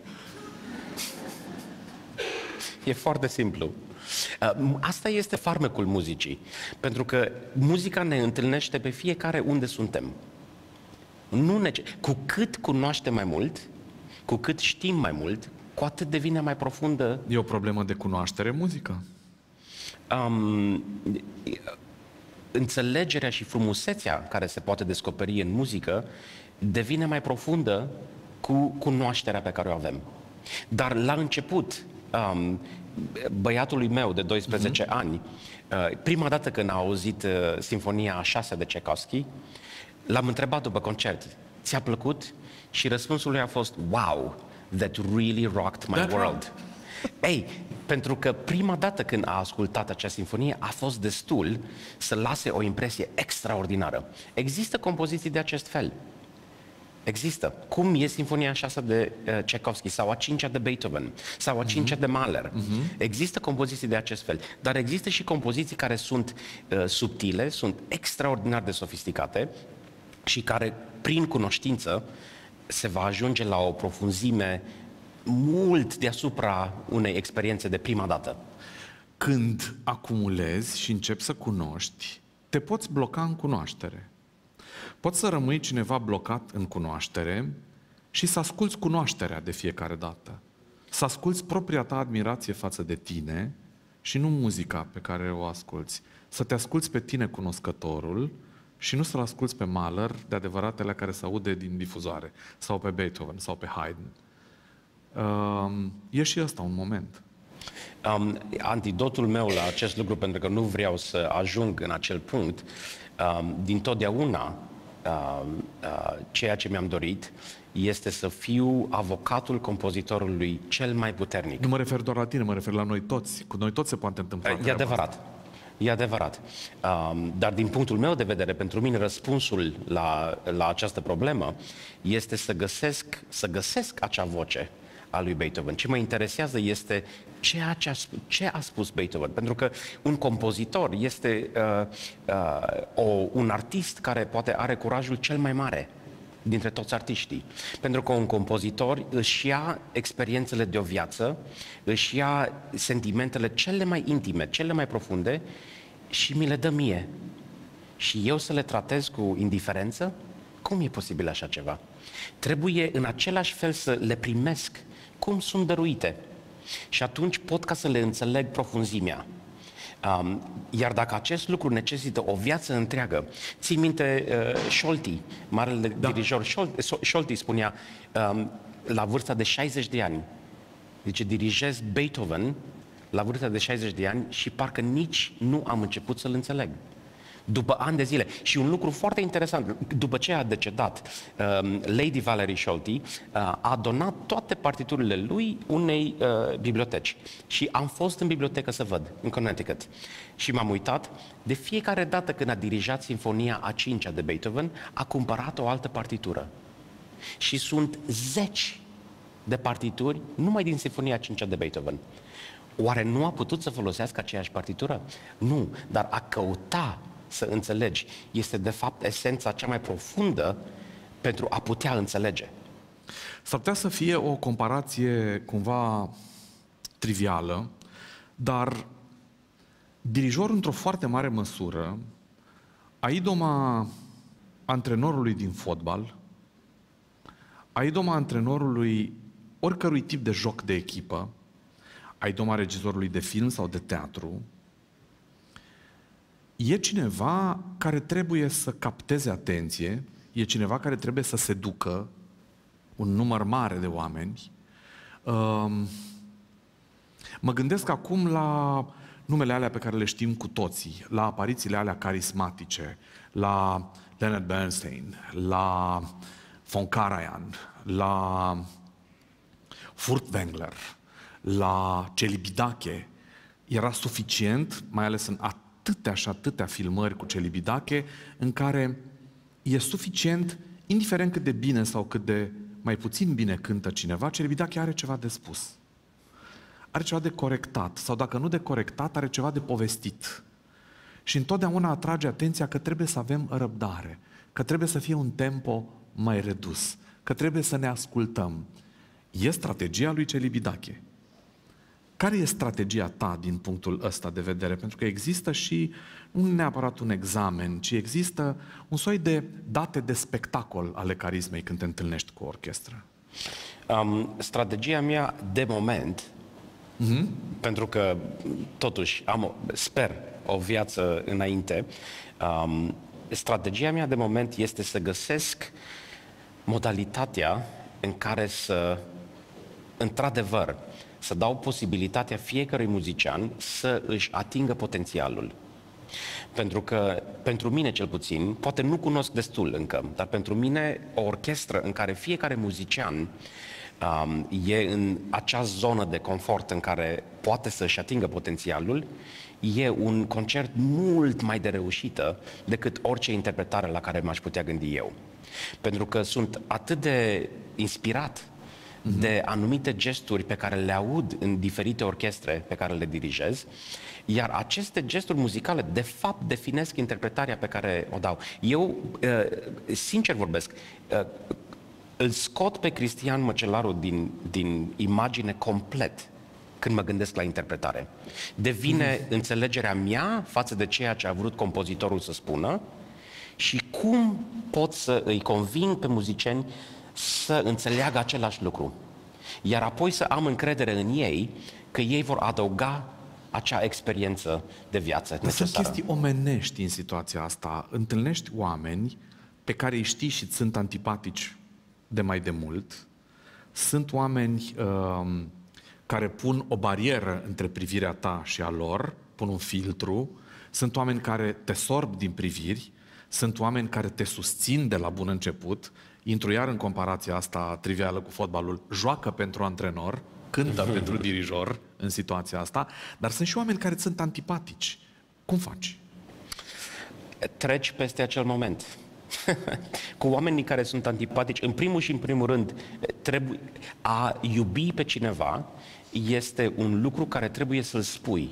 E foarte simplu. Asta este farmecul muzicii. Pentru că muzica ne întâlnește pe fiecare unde suntem. Nu ne... Cu cât cunoaștem mai mult, cu cât știm mai mult, cu atât devine mai profundă. E o problemă de cunoaștere, muzica? Um, înțelegerea și frumusețea care se poate descoperi în muzică devine mai profundă cu cunoașterea pe care o avem. Dar la început, um, băiatului meu de doisprezece uh-huh. ani, uh, prima dată când a auzit uh, Sinfonia a șasea de Tchaikovsky, l-am întrebat după concert, ți-a plăcut? Și răspunsul lui a fost, wow, that really rocked my That world. Ei, pentru că prima dată când a ascultat acea sinfonie a fost destul să lase o impresie extraordinară. Există compoziții de acest fel. Există. Cum e Sinfonia a șasea de uh, Tchaikovsky sau a cincea de Beethoven sau a cincea uh-huh. de Mahler. Uh-huh. Există compoziții de acest fel. Dar există și compoziții care sunt uh, subtile, sunt extraordinar de sofisticate și care, prin cunoștință, se va ajunge la o profunzime mult deasupra unei experiențe de prima dată. Când acumulezi și începi să cunoști, te poți bloca în cunoaștere. Poți să rămâi cineva blocat în cunoaștere și să asculți cunoașterea de fiecare dată. Să asculți propria ta admirație față de tine și nu muzica pe care o asculți. Să te asculți pe tine cunoscătorul și nu să-l asculți pe Mahler de adevăratele care se aude din difuzoare, sau pe Beethoven, sau pe Haydn. Uh, e și ăsta un moment. Um, antidotul meu la acest lucru, pentru că nu vreau să ajung în acel punct, um, din totdeauna uh, uh, ceea ce mi-am dorit este să fiu avocatul compozitorului cel mai puternic. Nu mă refer doar la tine, mă refer la noi toți. Cu noi toți se poate întâmpla. E adevărat. E adevărat. Um, dar din punctul meu de vedere, pentru mine răspunsul la, la această problemă este să găsesc, să găsesc acea voce a lui Beethoven. Ce mă interesează este ceea ce a, ce a spus Beethoven. Pentru că un compozitor este uh, uh, o, un artist care poate are curajul cel mai mare dintre toți artiștii. Pentru că un compozitor își ia experiențele de o viață, își ia sentimentele cele mai intime, cele mai profunde și mi le dă mie. Și eu să le tratez cu indiferență? Cum e posibil așa ceva? Trebuie în același fel să le primesc cum sunt dăruite. Și atunci pot ca să le înțeleg profunzimea. Um, iar dacă acest lucru necesită o viață întreagă, ții minte uh, Scholti, marele da. dirijor Scholti, Scholti spunea um, la vârsta de șaizeci de ani, zice, dirigez Beethoven la vârsta de șaizeci de ani și parcă nici nu am început să-l înțeleg. După ani de zile. Și un lucru foarte interesant, după ce a decedat, um, Lady Valerie Scholti uh, a donat toate partiturile lui unei uh, biblioteci. Și am fost în bibliotecă să văd, în Connecticut. Și m-am uitat, de fiecare dată când a dirijat Sinfonia a cincea de Beethoven, a cumpărat o altă partitură. Și sunt zeci de partituri numai din Sinfonia a cincea de Beethoven. Oare nu a putut să folosească aceeași partitură? Nu, dar a căuta să înțelegi este de fapt esența cea mai profundă pentru a putea înțelege. S-ar putea să fie o comparație cumva trivială, dar dirijorul într-o foarte mare măsură a idoma antrenorului din fotbal, a idoma antrenorului oricărui tip de joc de echipă, a idoma regizorului de film sau de teatru. E cineva care trebuie să capteze atenție, e cineva care trebuie să seducă un număr mare de oameni. Mă gândesc acum la numele alea pe care le știm cu toții, la aparițiile alea carismatice, la Leonard Bernstein, la von Karajan, la Furtwängler, la Celibidache. Era suficient, mai ales în atâtea și atâtea filmări cu Celibidache, în care e suficient, indiferent cât de bine sau cât de mai puțin bine cântă cineva, Celibidache are ceva de spus. Are ceva de corectat, sau dacă nu de corectat, are ceva de povestit. Și întotdeauna atrage atenția că trebuie să avem răbdare, că trebuie să fie un tempo mai redus, că trebuie să ne ascultăm. E strategia lui Celibidache. Care e strategia ta din punctul ăsta de vedere? Pentru că există și, nu neapărat un examen, ci există un soi de date de spectacol ale carismei când te întâlnești cu o orchestră. Um, strategia mea, de moment, mm-hmm. pentru că, totuși, am, sper, o viață înainte, um, strategia mea, de moment, este să găsesc modalitatea în care să, într-adevăr, să dau posibilitatea fiecărui muzician să își atingă potențialul. Pentru că, pentru mine cel puțin, poate nu cunosc destul încă, dar pentru mine o orchestră în care fiecare muzician um, e în acea zonă de confort în care poate să-și atingă potențialul, e un concert mult mai de reușită decât orice interpretare la care m-aș putea gândi eu. Pentru că sunt atât de inspirat de anumite gesturi pe care le aud în diferite orchestre pe care le dirigez, iar aceste gesturi muzicale, de fapt, definesc interpretarea pe care o dau. Eu, sincer vorbesc, îl scot pe Cristian Măcelaru din, din imagine complet când mă gândesc la interpretare. Devine mm. înțelegerea mea față de ceea ce a vrut compozitorul să spună și cum pot să îi conving pe muzicieni să înțeleagă același lucru. Iar apoi să am încredere în ei că ei vor adăuga acea experiență de viață necesară. Sunt chestii omenești în situația asta. Întâlnești oameni pe care îi știi și sunt antipatici de mai de mult, Sunt oameni uh, care pun o barieră între privirea ta și a lor, pun un filtru, sunt oameni care te sorb din priviri, sunt oameni care te susțin de la bun început, intru iar în comparația asta trivială cu fotbalul, joacă pentru antrenor, cântă pentru dirijor în situația asta, dar sunt și oameni care sunt antipatici. Cum faci? Treci peste acel moment. Cu oamenii care sunt antipatici, în primul și în primul rând, trebuie, a iubi pe cineva este un lucru care trebuie să-l spui.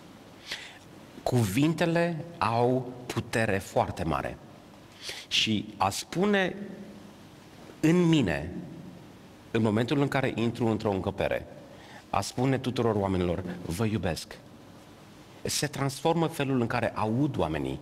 Cuvintele au putere foarte mare. Și a spune în mine, în momentul în care intru într-o încăpere, a spune tuturor oamenilor, vă iubesc, se transformă felul în care aud oamenii.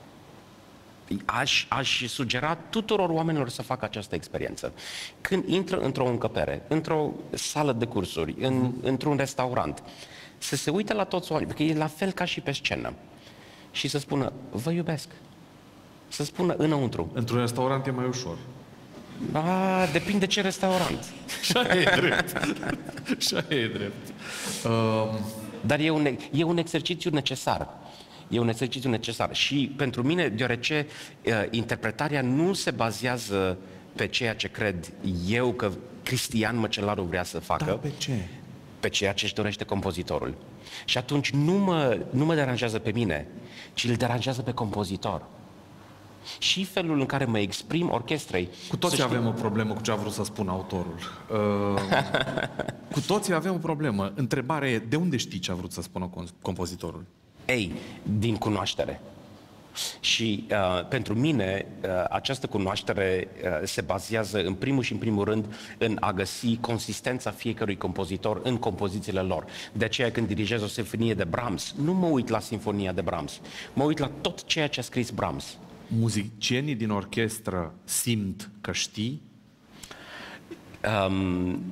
Aș, aș sugera tuturor oamenilor să facă această experiență. Când intră într-o încăpere, într-o sală de cursuri, în, într-un restaurant, să se uite la toți oamenii, pentru că e la fel ca și pe scenă, și să spună, vă iubesc. Să spună înăuntru. Într-un restaurant e mai ușor. A, depinde ce restaurant. Așa e drept. Așa e drept. Uh... Dar e un, e un exercițiu necesar. E un exercițiu necesar. Și pentru mine, deoarece uh, interpretarea nu se bazează pe ceea ce cred eu că Cristian Măcelaru vrea să facă. Da, pe ce? Pe ceea ce își dorește compozitorul. Și atunci nu mă, nu mă deranjează pe mine, ci îl deranjează pe compozitor. Și felul în care mă exprim orchestrei. Cu toții avem o problemă cu ce a vrut să spună autorul. Uh, cu toții avem o problemă. Întrebarea e, de unde știi ce a vrut să spună compozitorul? Ei, din cunoaștere. Și uh, pentru mine uh, această cunoaștere uh, se bazează în primul și în primul rând în a găsi consistența fiecărui compozitor în compozițiile lor. De aceea când dirigez o sinfonie de Brahms, nu mă uit la sinfonia de Brahms, mă uit la tot ceea ce a scris Brahms. Muzicienii din orchestră simt că știi? Um,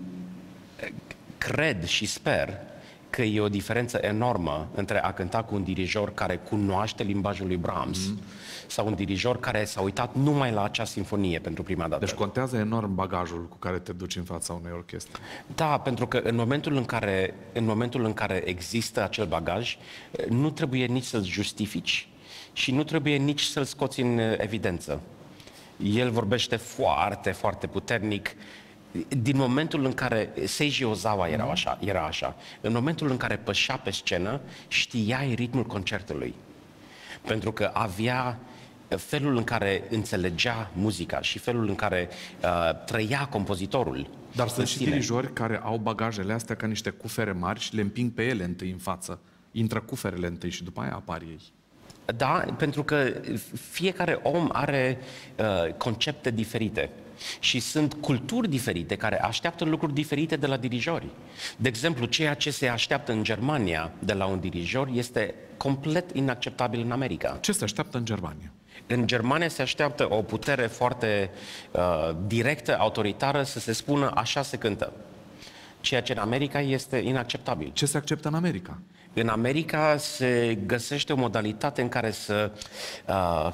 cred și sper că e o diferență enormă între a cânta cu un dirijor care cunoaște limbajul lui Brahms mm-hmm. sau un dirijor care s-a uitat numai la acea sinfonie pentru prima dată. Deci contează enorm bagajul cu care te duci în fața unei orchestre. Da, pentru că în momentul în care, în momentul în care există acel bagaj, nu trebuie nici să-l justifici și nu trebuie nici să-l scoți în evidență. El vorbește foarte, foarte puternic. Din momentul în care Seiji Ozawa era așa, era așa, în momentul în care pășea pe scenă, știai ritmul concertului. Pentru că avea felul în care înțelegea muzica și felul în care uh, trăia compozitorul. Dar sunt și dirijori care au bagajele astea ca niște cufere mari și le împing pe ele întâi în față. Intră cuferele întâi și după aia apar ei. Da, pentru că fiecare om are uh, concepte diferite. Și sunt culturi diferite care așteaptă lucruri diferite de la dirijori. De exemplu, ceea ce se așteaptă în Germania de la un dirijor este complet inacceptabil în America. Ce se așteaptă în Germania? În Germania se așteaptă o putere foarte uh, directă, autoritară, să se spună așa se cântă. Ceea ce în America este inacceptabil. Ce se acceptă în America? În America se găsește o modalitate în care să uh,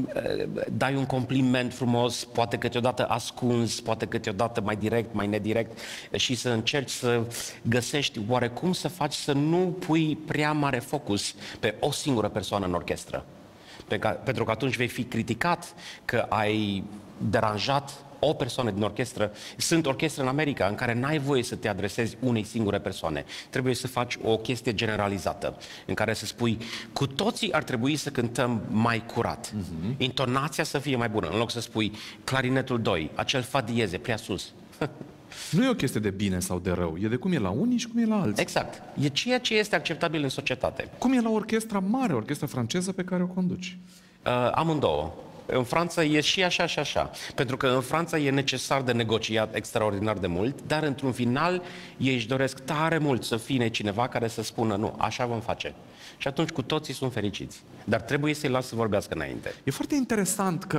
dai un compliment frumos, poate câteodată ascuns, poate câteodată mai direct, mai nedirect, și să încerci să găsești oarecum să faci să nu pui prea mare focus pe o singură persoană în orchestră. Pentru că atunci vei fi criticat că ai deranjat o persoană din orchestră. Sunt orchestre în America în care n-ai voie să te adresezi unei singure persoane. Trebuie să faci o chestie generalizată, în care să spui, cu toții ar trebui să cântăm mai curat. Uh-huh. Intonația să fie mai bună, în loc să spui clarinetul doi, acel fa dieze, prea sus. Nu e o chestie de bine sau de rău, e de cum e la unii și cum e la alții. Exact. E ceea ce este acceptabil în societate. Cum e la orchestra mare, orchestra franceză pe care o conduci? Uh, amândouă. În Franța e și așa și așa, pentru că în Franța e necesar de negociat extraordinar de mult, dar într-un final ei își doresc tare mult să fie cineva care să spună nu, așa vom face. Și atunci cu toții sunt fericiți. Dar trebuie să-i las să vorbească înainte. E foarte interesant că...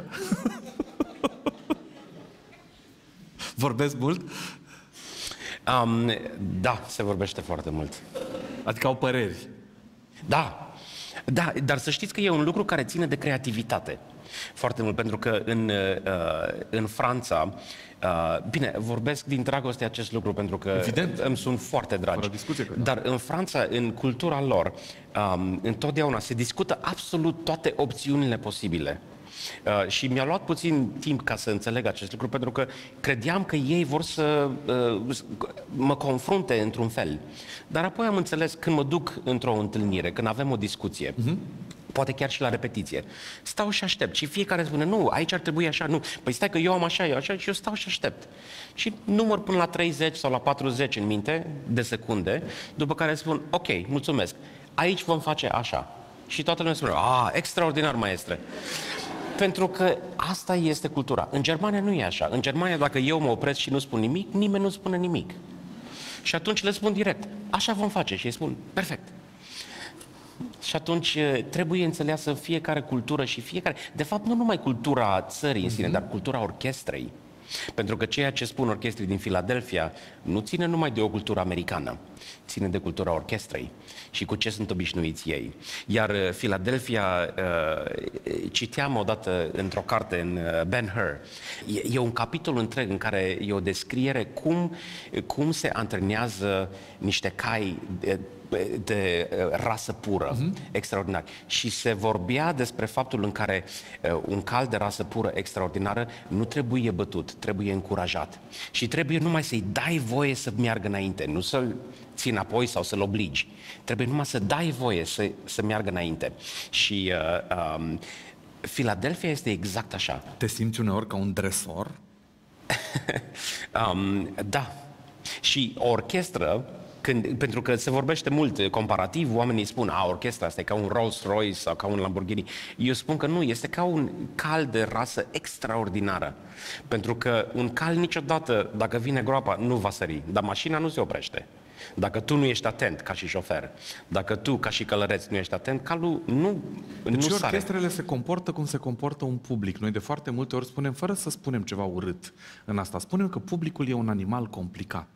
Vorbesc mult? Um, da, se vorbește foarte mult. Adică au păreri. Da, da, dar să știți că e un lucru care ține de creativitate. Foarte mult, pentru că în, uh, în Franța, uh, bine, vorbesc din dragoste acest lucru, pentru că Evident. îmi sunt foarte dragi. Fără discuție că da. Dar în Franța, în cultura lor, um, întotdeauna se discută absolut toate opțiunile posibile. Uh, și mi-a luat puțin timp ca să înțeleg acest lucru, pentru că credeam că ei vor să uh, mă confrunte într-un fel. Dar apoi am înțeles, când mă duc într-o întâlnire, când avem o discuție, uh-huh. poate chiar și la repetiție, stau și aștept. Și fiecare spune, nu, aici ar trebui așa, nu. Păi stai că eu am așa, eu așa, și eu stau și aștept. Și număr până la treizeci sau la patruzeci în minte, de secunde, după care spun, ok, mulțumesc, aici vom face așa. Și toată lumea spune, a, extraordinar, maestre. Pentru că asta este cultura. În Germania nu e așa. În Germania, dacă eu mă opresc și nu spun nimic, nimeni nu spune nimic. Și atunci le spun direct, așa vom face. Și îi spun, perfect. Și atunci trebuie înțeleasă fiecare cultură și fiecare... De fapt, nu numai cultura țării în sine, mm-hmm. dar cultura orchestrei. Pentru că ceea ce spun orchestrii din Philadelphia nu ține numai de o cultură americană, ține de cultura orchestrei și cu ce sunt obișnuiți ei. Iar Philadelphia, uh, citeam odată într-o carte în Ben-Hur, e, e un capitol întreg în care e o descriere cum, cum se antrenează niște cai de, de rasă pură, uh-huh. extraordinar. Și se vorbea despre faptul în care uh, un cal de rasă pură extraordinară nu trebuie bătut, trebuie încurajat. Și trebuie numai să-i dai voie să meargă înainte, nu să-l ții înapoi sau să-l obligi. Trebuie numai să dai voie să, să meargă înainte. Și uh, um, Philadelphia este exact așa. Te simți uneori ca un dresor? um, da. Și o orchestră, când, pentru că se vorbește mult comparativ, oamenii spun, a, orchestra asta e ca un Rolls-Royce sau ca un Lamborghini. Eu spun că nu, este ca un cal de rasă extraordinară. Pentru că un cal niciodată, dacă vine groapa, nu va sări, dar mașina nu se oprește. Dacă tu nu ești atent ca și șofer, dacă tu ca și călăreț nu ești atent, calul nu, deci nu sare. orchestrele se comportă cum se comportă un public. Noi de foarte multe ori spunem, fără să spunem ceva urât în asta, spunem că publicul e un animal complicat.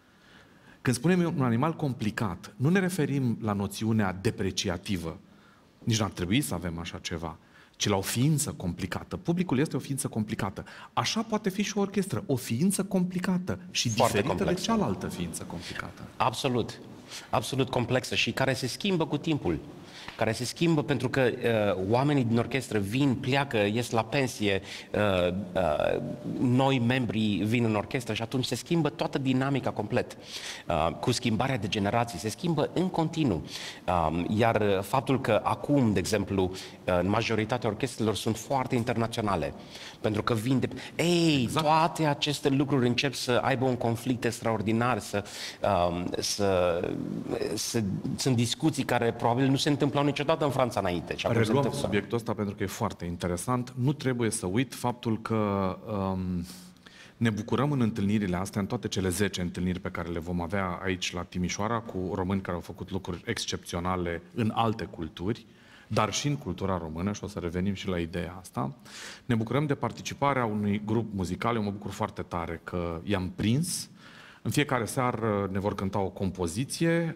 Când spunem un animal complicat, nu ne referim la noțiunea depreciativă. Nici n-ar trebui să avem așa ceva, ci la o ființă complicată. Publicul este o ființă complicată. Așa poate fi și o orchestră, o ființă complicată și Foarte diferită complexă. de cealaltă ființă complicată. Absolut, absolut complexă și care se schimbă cu timpul. Care se schimbă pentru că uh, oamenii din orchestră vin, pleacă, ies la pensie, uh, uh, noi membri vin în orchestră și atunci se schimbă toată dinamica complet. Uh, cu schimbarea de generații, se schimbă în continuu. Uh, iar faptul că acum, de exemplu, uh, în majoritatea orchestrelor sunt foarte internaționale, pentru că vin de... Ei, exact. Toate aceste lucruri încep să aibă un conflict extraordinar, să, uh, să, să... Sunt discuții care probabil nu se întâmplau niciodată în Franța înainte. Reluăm subiectul ăsta pentru că e foarte interesant. Nu trebuie să uit faptul că um, ne bucurăm în întâlnirile astea, în toate cele zece întâlniri pe care le vom avea aici la Timișoara, cu români care au făcut lucruri excepționale în alte culturi, dar și în cultura română, și o să revenim și la ideea asta. Ne bucurăm de participarea unui grup muzical. Eu mă bucur foarte tare că i-am prins. În fiecare seară ne vor cânta o compoziție,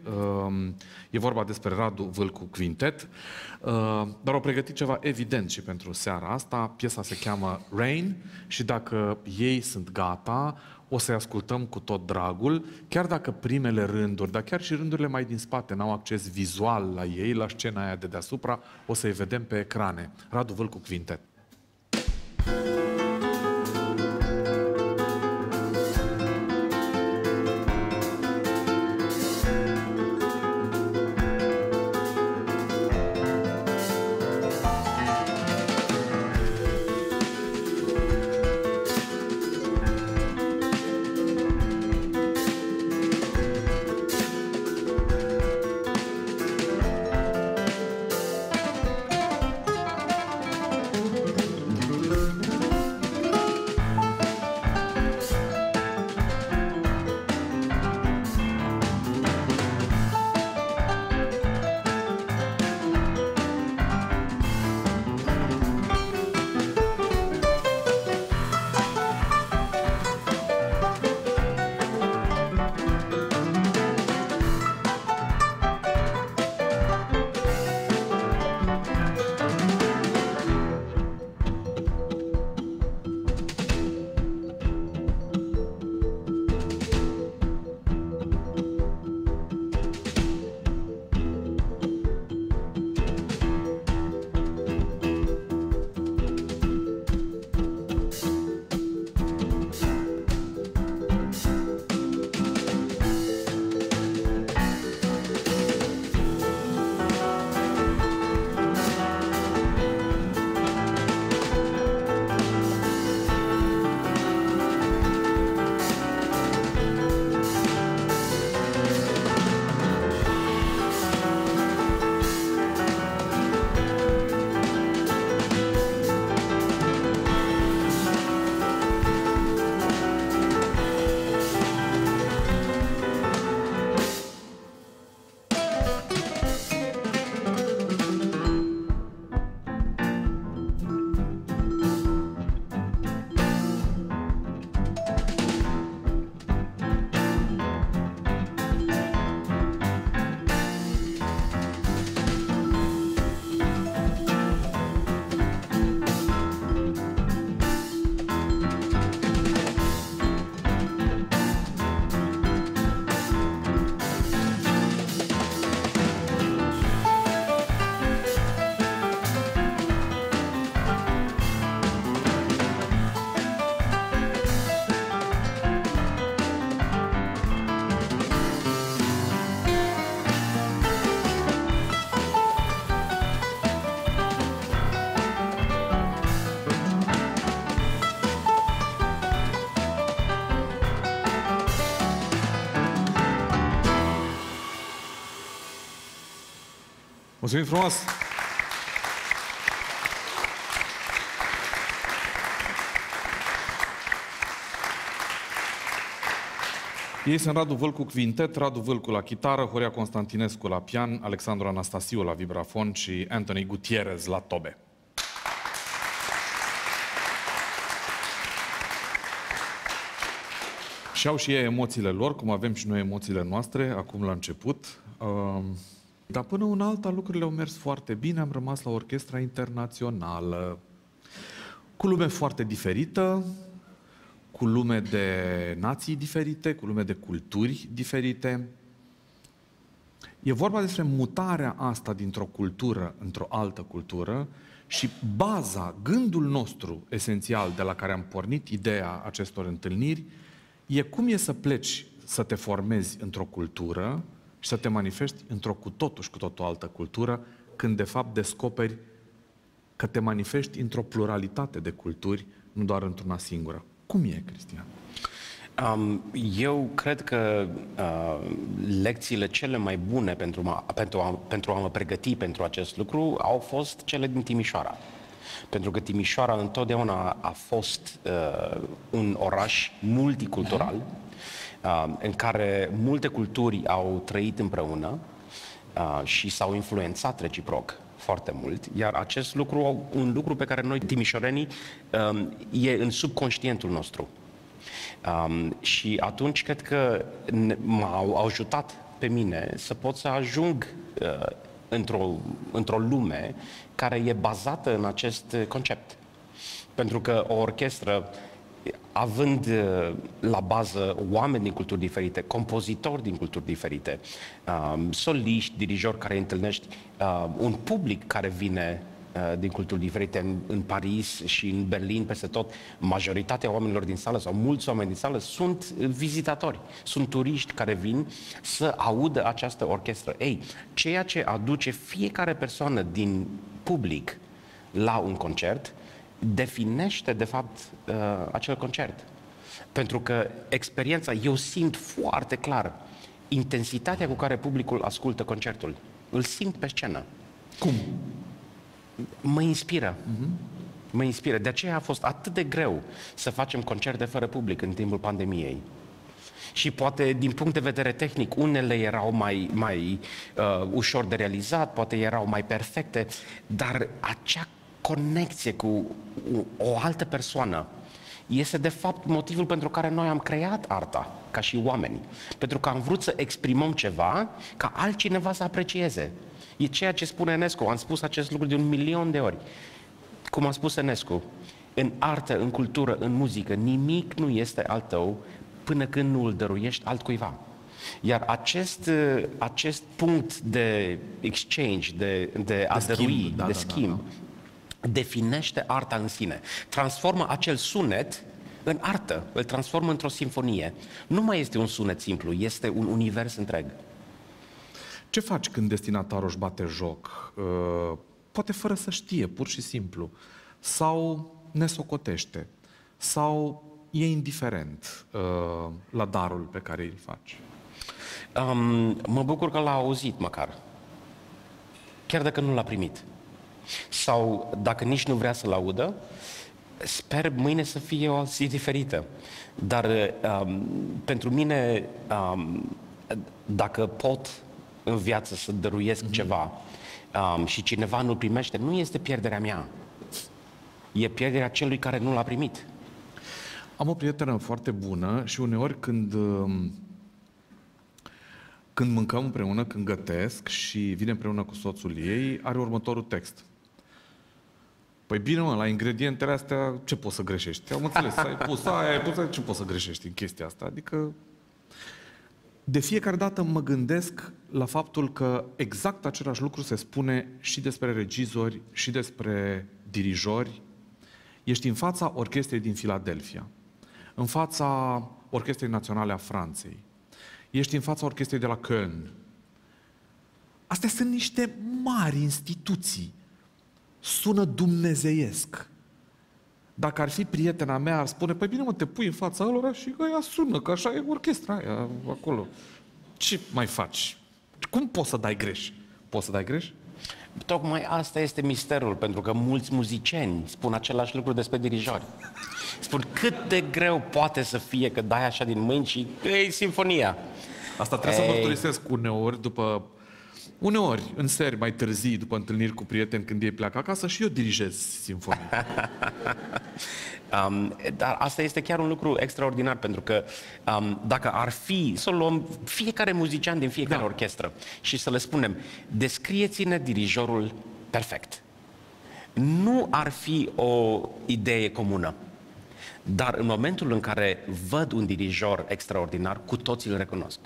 e vorba despre Radu Vâlcu Quintet, dar au pregătit ceva evident și pentru seara asta. Piesa se cheamă Rain și dacă ei sunt gata, o să-i ascultăm cu tot dragul, chiar dacă primele rânduri, dar chiar și rândurile mai din spate n-au acces vizual la ei, la scena aia de deasupra, o să-i vedem pe ecrane. Radu Vâlcu Quintet. Mulțumim frumos! Ei sunt Radu Vâlcu Quintet, Radu Vâlcu la chitară, Horia Constantinescu la pian, Alexandru Anastasiu la vibrafon și Anthony Gutierrez la tobe. Și au și ei emoțiile lor, cum avem și noi emoțiile noastre, acum la început. Uh, dar până una alta lucrurile au mers foarte bine, am rămas la orchestra internațională, cu lume foarte diferită, cu lume de nații diferite, cu lume de culturi diferite. E vorba despre mutarea asta dintr-o cultură într-o altă cultură și baza, gândul nostru esențial de la care am pornit ideea acestor întâlniri e cum e să pleci să te formezi într-o cultură și să te manifesti într-o cu totul și cu totul altă cultură, când de fapt descoperi că te manifesti într-o pluralitate de culturi, nu doar într-una singură. Cum e, Cristian? Um, eu cred că uh, lecțiile cele mai bune pentru, ma, pentru, a, pentru a mă pregăti pentru acest lucru au fost cele din Timișoara. Pentru că Timișoara întotdeauna a fost uh, un oraș multicultural, uh, în care multe culturi au trăit împreună uh, și s-au influențat reciproc foarte mult, iar acest lucru, un lucru pe care noi, timișorenii, um, e în subconștientul nostru. Um, și atunci cred că m-au ajutat pe mine să pot să ajung uh, într-o, într-o lume care e bazată în acest concept. Pentru că o orchestră, având la bază oameni din culturi diferite, compozitori din culturi diferite, um, soliști, dirijori care întâlnești, uh, un public care vine uh, din culturi diferite în, în Paris și în Berlin, peste tot, majoritatea oamenilor din sală sau mulți oameni din sală sunt vizitatori, sunt turiști care vin să audă această orchestră. Ei, ceea ce aduce fiecare persoană din public la un concert definește, de fapt, uh, acel concert. Pentru că experiența, eu simt foarte clar intensitatea cu care publicul ascultă concertul. Îl simt pe scenă. Cum? Mă inspiră. Uh-huh. Mă inspiră. De aceea a fost atât de greu să facem concerte fără public în timpul pandemiei. Și poate, din punct de vedere tehnic, unele erau mai, mai uh, ușor de realizat, poate erau mai perfecte, dar acea conexie cu o altă persoană este de fapt motivul pentru care noi am creat arta ca și oameni. Pentru că am vrut să exprimăm ceva ca altcineva să aprecieze. E ceea ce spune Enescu. Am spus acest lucru de un milion de ori. Cum a spus Enescu, în artă, în cultură, în muzică, nimic nu este al tău până când nu îl dăruiești altcuiva. Iar acest, acest punct de exchange, de, de, de a schimb, dărui, da, de da, schimb, da, da. definește arta în sine. Transformă acel sunet în artă, îl transformă într-o simfonie. Nu mai este un sunet simplu, este un univers întreg. Ce faci când destinatarul își bate joc? Uh, poate fără să știe, pur și simplu. Sau ne socotește. Sau e indiferent uh, la darul pe care îl faci. Um, mă bucur că l-a auzit măcar. Chiar dacă nu l-a primit. Sau dacă nici nu vrea să-l audă, sper mâine să fie o zi diferită. Dar um, pentru mine, um, dacă pot în viață să dăruiesc mm-hmm. ceva um, și cineva nu primește, nu este pierderea mea. E pierderea celui care nu l-a primit. Am o prietenă foarte bună și uneori când, când mâncăm împreună, când gătesc și vine împreună cu soțul ei, are următorul text. Păi bine, mă, la ingredientele astea ce poți să greșești? Am înțeles, ai pus aia, ai pus aia, ce poți să greșești în chestia asta? Adică, de fiecare dată mă gândesc la faptul că exact același lucru se spune și despre regizori, și despre dirijori. Ești în fața orchestrei din Philadelphia, în fața Orchestrei Naționale a Franței, ești în fața orchestrei de la Köln. Astea sunt niște mari instituții. Sună dumnezeiesc. Dacă ar fi prietena mea, ar spune, păi bine mă, te pui în fața lor și ăia sună, că așa e orchestra aia acolo. Ce mai faci? Cum poți să dai greș? Poți să dai greș? Tocmai asta este misterul, pentru că mulți muzicieni spun același lucru despre dirijori. Spun cât de greu poate să fie că dai așa din mâini și e sinfonia. Asta trebuie Ei... să mărturisesc uneori, după, uneori, în seri mai târzii, după întâlniri cu prieteni, când ei pleacă acasă, și eu dirigez sinfonia. um, dar asta este chiar un lucru extraordinar, pentru că um, dacă ar fi să luăm fiecare muzician din fiecare da. orchestră și să le spunem, descrieți-ne dirijorul perfect, nu ar fi o idee comună. Dar în momentul în care văd un dirijor extraordinar, cu toții îl recunosc.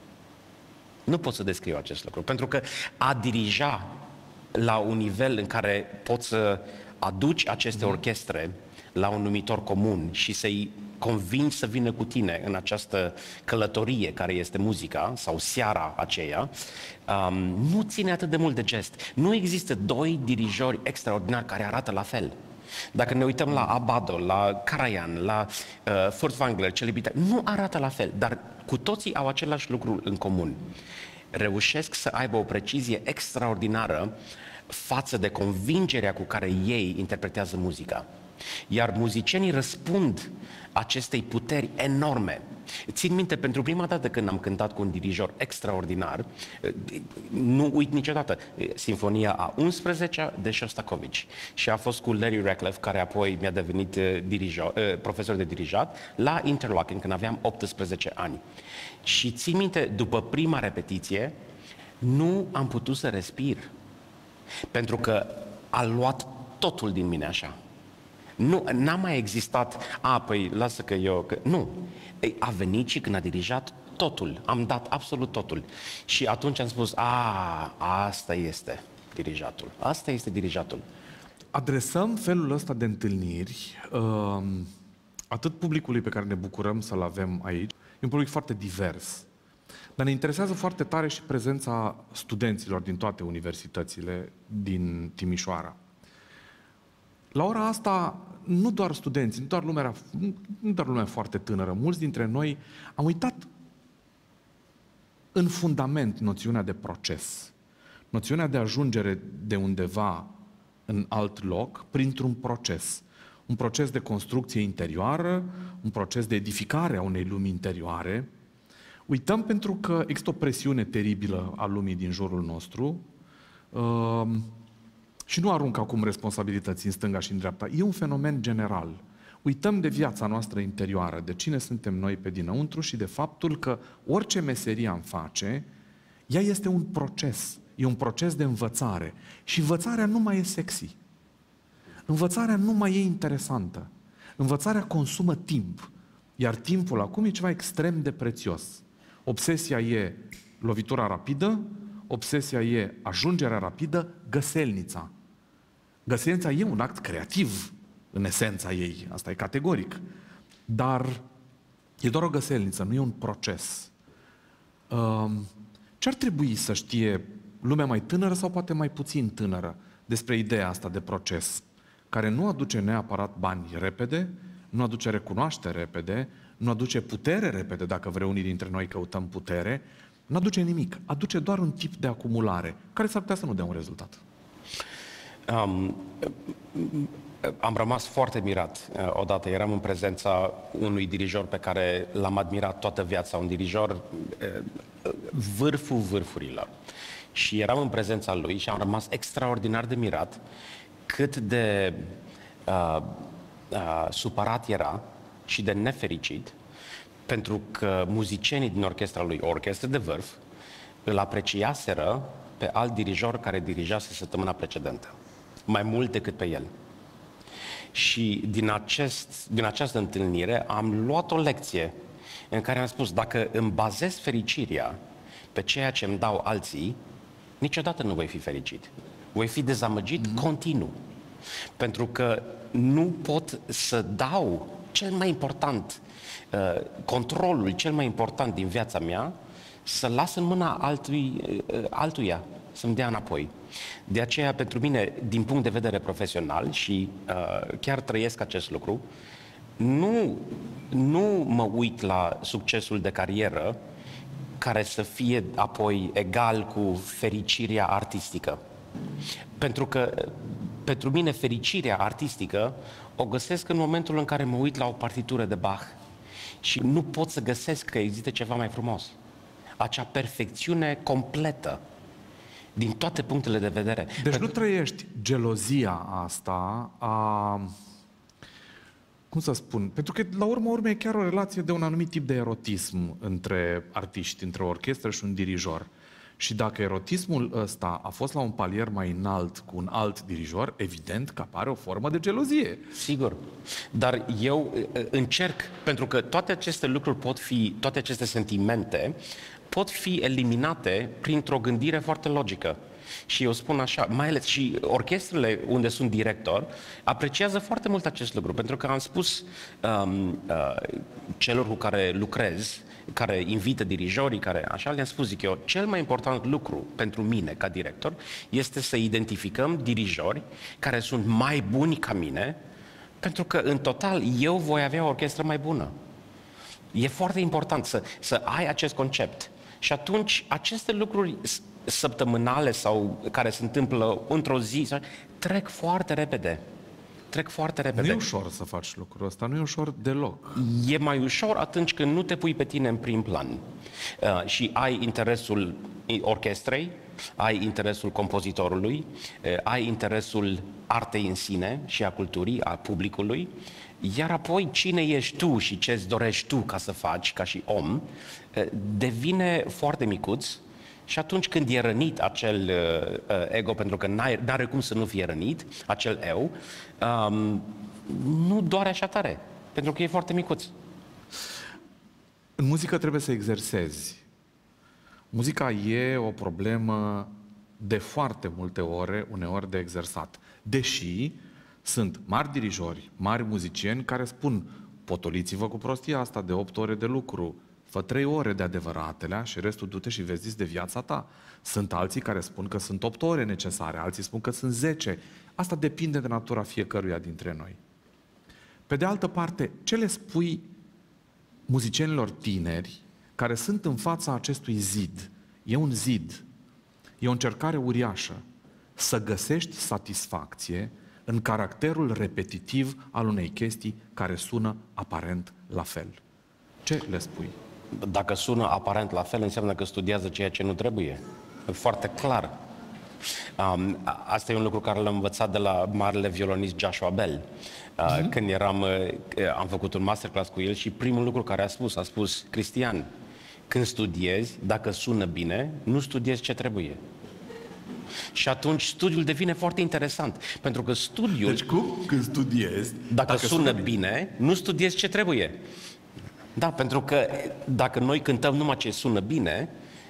Nu pot să descriu acest lucru, pentru că a dirija la un nivel în care poți să aduci aceste orchestre la un numitor comun și să-i convingi să vină cu tine în această călătorie care este muzica sau seara aceea, um, nu ține atât de mult de gest. Nu există doi dirijori extraordinari care arată la fel. Dacă ne uităm la Abbado, la Karajan, la uh, Furtwängler, Celibidache, nu arată la fel, dar cu toții au același lucru în comun. Reușesc să aibă o precizie extraordinară față de convingerea cu care ei interpretează muzica. Iar muzicienii răspund acestei puteri enorme. Țin minte, pentru prima dată când am cântat cu un dirijor extraordinar, nu uit niciodată, Sinfonia a unsprezecea de Shostakovich. Și a fost cu Larry Radcliffe, care apoi mi-a devenit dirijor, profesor de dirijat, la Interlaken, când aveam optsprezece ani. Și țin minte, după prima repetiție, nu am putut să respir. Pentru că a luat totul din mine așa. Nu, n-a mai existat, a, păi, lasă că eu... Că... Nu, a venit și când a dirijat totul, am dat absolut totul. Și atunci am spus, a, asta este dirijatul, asta este dirijatul. Adresăm felul ăsta de întâlniri uh, atât publicului pe care ne bucurăm să-l avem aici, e un public foarte divers, dar ne interesează foarte tare și prezența studenților din toate universitățile din Timișoara. La ora asta, nu doar studenți, nu doar lumea, nu doar lumea foarte tânără, mulți dintre noi am uitat în fundament noțiunea de proces, noțiunea de ajungere de undeva în alt loc printr-un proces. Un proces de construcție interioară, un proces de edificare a unei lumi interioare. Uităm pentru că există o presiune teribilă a lumii din jurul nostru, uh, și nu arunc acum responsabilități în stânga și în dreapta. E un fenomen general. Uităm de viața noastră interioară, de cine suntem noi pe dinăuntru și de faptul că orice meserie am face, ea este un proces. E un proces de învățare. Și învățarea nu mai e sexy. Învățarea nu mai e interesantă. Învățarea consumă timp. Iar timpul acum e ceva extrem de prețios. Obsesia e lovitura rapidă, obsesia e ajungerea rapidă, găselnița. Găselnița e un act creativ, în esența ei, asta e categoric. Dar e doar o găselniță, nu e un proces. Ce ar trebui să știe lumea mai tânără sau poate mai puțin tânără despre ideea asta de proces, care nu aduce neapărat bani repede, nu aduce recunoaștere repede, nu aduce putere repede, dacă vreau unii dintre noi căutăm putere, nu aduce nimic, aduce doar un tip de acumulare, care s-ar putea să nu dea un rezultat. Um, am rămas foarte mirat. Odată eram în prezența unui dirijor pe care l-am admirat toată viața, un dirijor vârful vârfurilor. Și eram în prezența lui și am rămas extraordinar de mirat cât de uh, uh, supărat era și de nefericit, pentru că muzicienii din orchestra lui, o orchestră de vârf, îl apreciaseră pe alt dirijor care dirijase săptămâna precedentă, mai mult decât pe el. Și din, acest, din această întâlnire am luat o lecție în care am spus, dacă îmi bazez fericirea pe ceea ce îmi dau alții, niciodată nu voi fi fericit. Voi fi dezamăgit mm-hmm. continuu. Pentru că nu pot să dau cel mai important, uh, controlul cel mai important din viața mea, să las în mâna altui, uh, altuia, să-mi dea înapoi. De aceea, pentru mine, din punct de vedere profesional, și uh, chiar trăiesc acest lucru, nu, nu mă uit la succesul de carieră care să fie apoi egal cu fericirea artistică. Pentru că, pentru mine, fericirea artistică o găsesc în momentul în care mă uit la o partitură de Bach și nu pot să găsesc că există ceva mai frumos. Acea perfecțiune completă, din toate punctele de vedere. Deci pentru... nu trăiești gelozia asta a... Cum să spun? Pentru că, la urma urmei, e chiar o relație de un anumit tip de erotism între artiști, între o orchestră și un dirijor. Și dacă erotismul ăsta a fost la un palier mai înalt cu un alt dirijor, evident că apare o formă de gelozie. Sigur. Dar eu încerc, pentru că toate aceste lucruri pot fi, toate aceste sentimente pot fi eliminate printr-o gândire foarte logică. Și eu spun așa, mai ales și orchestrele unde sunt director apreciază foarte mult acest lucru, pentru că am spus um, uh, celor cu care lucrez, care invită dirijorii, care așa le-am spus, zic eu, cel mai important lucru pentru mine ca director este să identificăm dirijori care sunt mai buni ca mine, pentru că în total eu voi avea o orchestră mai bună. E foarte important să, să ai acest concept. Și atunci aceste lucruri săptămânale sau care se întâmplă într-o zi, trec foarte repede. Trec foarte repede. Nu e ușor să faci lucrul ăsta, nu e ușor deloc. E mai ușor atunci când nu te pui pe tine în prim plan uh, și ai interesul orchestrei, ai interesul compozitorului, uh, ai interesul artei în sine și a culturii, a publicului, iar apoi cine ești tu și ce-ți dorești tu ca să faci, ca și om, uh, devine foarte micuț. Și atunci când e rănit acel uh, ego, pentru că n-are cum să nu fie rănit, acel eu, um, nu doare așa tare, pentru că e foarte micuț. În muzică trebuie să exersezi. Muzica e o problemă de foarte multe ore, uneori de exersat. Deși sunt mari dirijori, mari muzicieni care spun, potoliți-vă cu prostia asta de opt ore de lucru, fă trei ore de adevăratelea și restul du-te și vezi de viața ta. Sunt alții care spun că sunt opt ore necesare, alții spun că sunt zece. Asta depinde de natura fiecăruia dintre noi. Pe de altă parte, ce le spui muzicienilor tineri care sunt în fața acestui zid? E un zid, e o încercare uriașă să găsești satisfacție în caracterul repetitiv al unei chestii care sună aparent la fel. Ce le spui? Dacă sună aparent la fel, înseamnă că studiază ceea ce nu trebuie. E foarte clar. Um, asta e un lucru care l-am învățat de la marele violonist Joshua Bell. Uh, mm-hmm. Când eram, uh, am făcut un masterclass cu el și primul lucru care a spus, a spus, Cristian, când studiezi, dacă sună bine, nu studiezi ce trebuie. Și atunci studiul devine foarte interesant, pentru că studiul... Deci cum? Când studiezi... Dacă, dacă sună, sună bine, bine, nu studiezi ce trebuie. Da, pentru că dacă noi cântăm numai ce sună bine,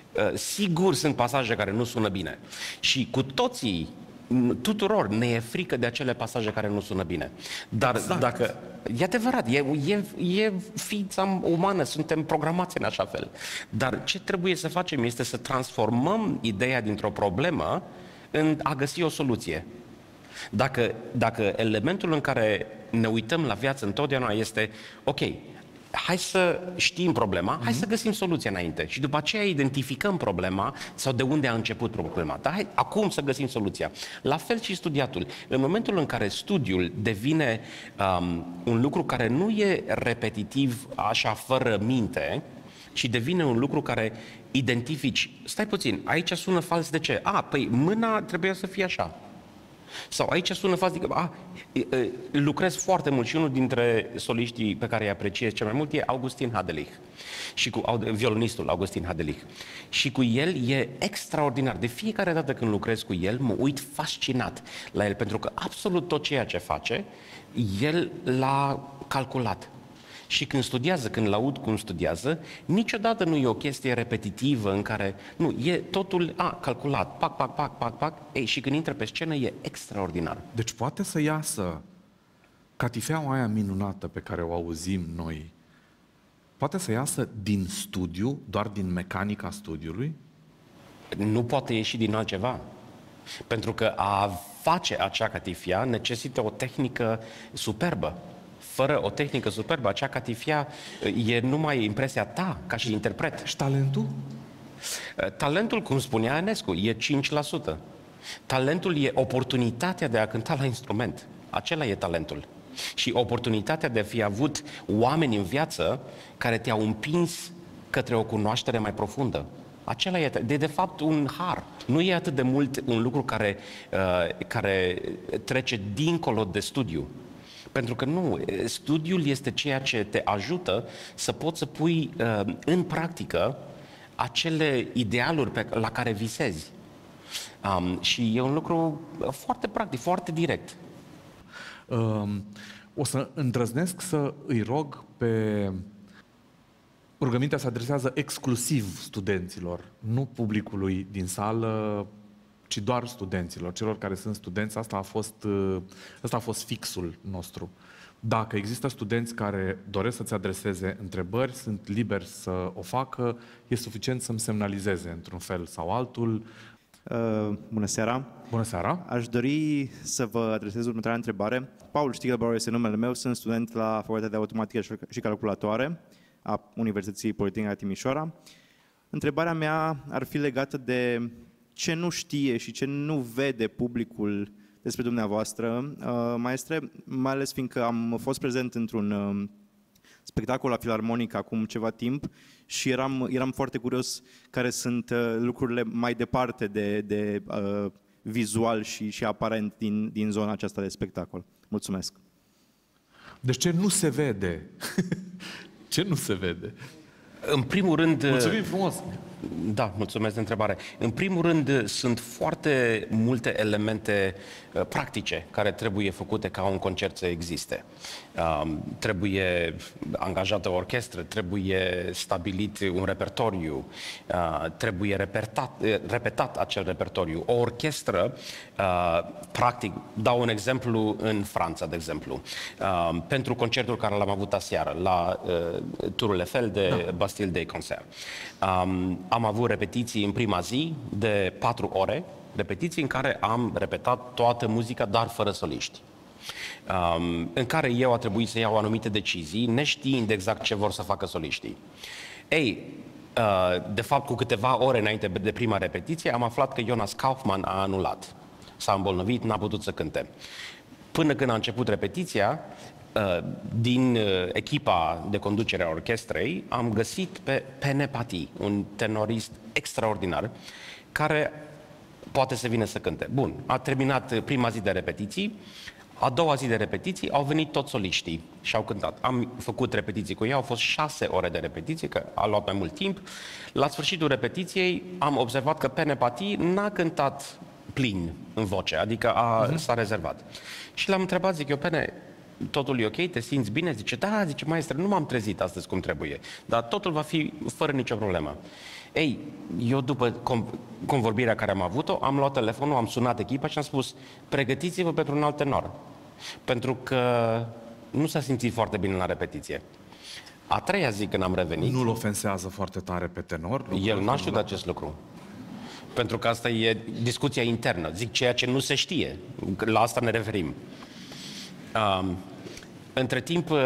sigur sunt pasaje care nu sună bine. Și cu toții, tuturor, ne e frică de acele pasaje care nu sună bine. Dar exact. Dacă... E adevărat, e, e, e ființa umană, suntem programați în așa fel. Dar ce trebuie să facem este să transformăm ideea dintr-o problemă în a găsi o soluție. Dacă, dacă elementul în care ne uităm la viață întotdeauna este, ok, hai să știm problema, hai mm-hmm. să găsim soluția înainte și după aceea identificăm problema sau de unde a început problema. Dar hai acum să găsim soluția. La fel și studiatul. În momentul în care studiul devine um, un lucru care nu e repetitiv, așa, fără minte, și devine un lucru care identifici, stai puțin, aici sună fals de ce? A, păi mâna trebuia să fie așa. Sau aici sună fals, adică, a, lucrez foarte mult și unul dintre soliștii pe care îi apreciez cel mai mult e Augustin Hadelich, și cu violonistul Augustin Hadelich. Și cu el e extraordinar. De fiecare dată când lucrez cu el, mă uit fascinat la el, pentru că absolut tot ceea ce face, el l-a calculat. Și când studiază, când l-aud cum studiază, niciodată nu e o chestie repetitivă în care, nu, e totul, a, calculat, pac, pac, pac, pac, pac, ei, și când intră pe scenă e extraordinar. Deci poate să iasă catifeaua aia minunată pe care o auzim noi, poate să iasă din studiu, doar din mecanica studiului? Nu poate ieși din altceva. Pentru că a face acea catifea necesită o tehnică superbă. Fără o tehnică superbă, acea catifea e numai impresia ta, ca și interpret. Și talentul? Talentul, cum spunea Enescu, e cinci la sută. Talentul e oportunitatea de a cânta la instrument. Acela e talentul. Și oportunitatea de a fi avut oameni în viață care te-au împins către o cunoaștere mai profundă. Acela e, de, de fapt, un har. Nu e atât de mult un lucru care, uh, care trece dincolo de studiu. Pentru că nu, studiul este ceea ce te ajută să poți să pui uh, în practică acele idealuri pe, la care visezi. Um, și e un lucru foarte practic, foarte direct. Um, o să îndrăznesc să îi rog pe... Rugămintea se adresează exclusiv studenților, nu publicului din sală, ci doar studenților, celor care sunt studenți. Asta a fost, asta a fost fixul nostru. Dacă există studenți care doresc să-ți adreseze întrebări, sunt liberi să o facă, e suficient să-mi semnalizeze într-un fel sau altul. Uh, bună seara! Bună seara! Aș dori să vă adresez următoarea întrebare. Paul Stiegelbauer este numele meu, sunt student la Facultatea de Automatică și Calculatoare a Universității Politehnică Timișoara. Întrebarea mea ar fi legată de ce nu știe și ce nu vede publicul despre dumneavoastră, uh, maestre, mai ales fiindcă am fost prezent într-un uh, spectacol la Filarmonic acum ceva timp și eram, eram foarte curios care sunt uh, lucrurile mai departe de, de uh, vizual și, și aparent din, din zona aceasta de spectacol. Mulțumesc! Deci ce nu se vede? Ce nu se vede? În primul rând... Mulțumim frumos! Da, mulțumesc de întrebare. În primul rând, sunt foarte multe elemente uh, practice care trebuie făcute ca un concert să existe. Uh, trebuie angajată o orchestră, trebuie stabilit un repertoriu, uh, trebuie repetat, uh, repetat acel repertoriu. O orchestră, uh, practic, dau un exemplu în Franța, de exemplu, uh, pentru concertul care l-am avut aseară la uh, Tourul Eiffel de da. Bastille Day Concert. Um, am avut repetiții în prima zi de patru ore, repetiții în care am repetat toată muzica, dar fără soliști. Um, în care eu a trebuit să iau anumite decizii, neștiind exact ce vor să facă soliștii. Ei, uh, de fapt, cu câteva ore înainte de prima repetiție, am aflat că Jonas Kaufmann a anulat. S-a îmbolnăvit, n-a putut să cânte. Până când a început repetiția, din echipa de conducere a orchestrei, am găsit pe Pene Pati, un tenorist extraordinar, care poate să vină să cânte. Bun, a terminat prima zi de repetiții, a doua zi de repetiții au venit toți soliștii și au cântat. Am făcut repetiții cu ei, au fost șase ore de repetiție, că a luat mai mult timp. La sfârșitul repetiției am observat că Pene Pati n-a cântat plin în voce, adică a, uh-huh. s-a rezervat. Și l-am întrebat, zic eu, Pene, totul e ok? Te simți bine? Zice, da, zice, maestre, nu m-am trezit astăzi cum trebuie, dar totul va fi fără nicio problemă. Ei, eu după convorbirea care am avut-o, am luat telefonul, am sunat echipa și am spus, pregătiți-vă pentru un alt tenor, pentru că nu s-a simțit foarte bine la repetiție. A treia zi când am revenit... Nu-l ofensează foarte tare pe tenor? El n-a știut acest lucru. Pentru că asta e discuția internă, zic ceea ce nu se știe, la asta ne referim. Um, Între timp, uh,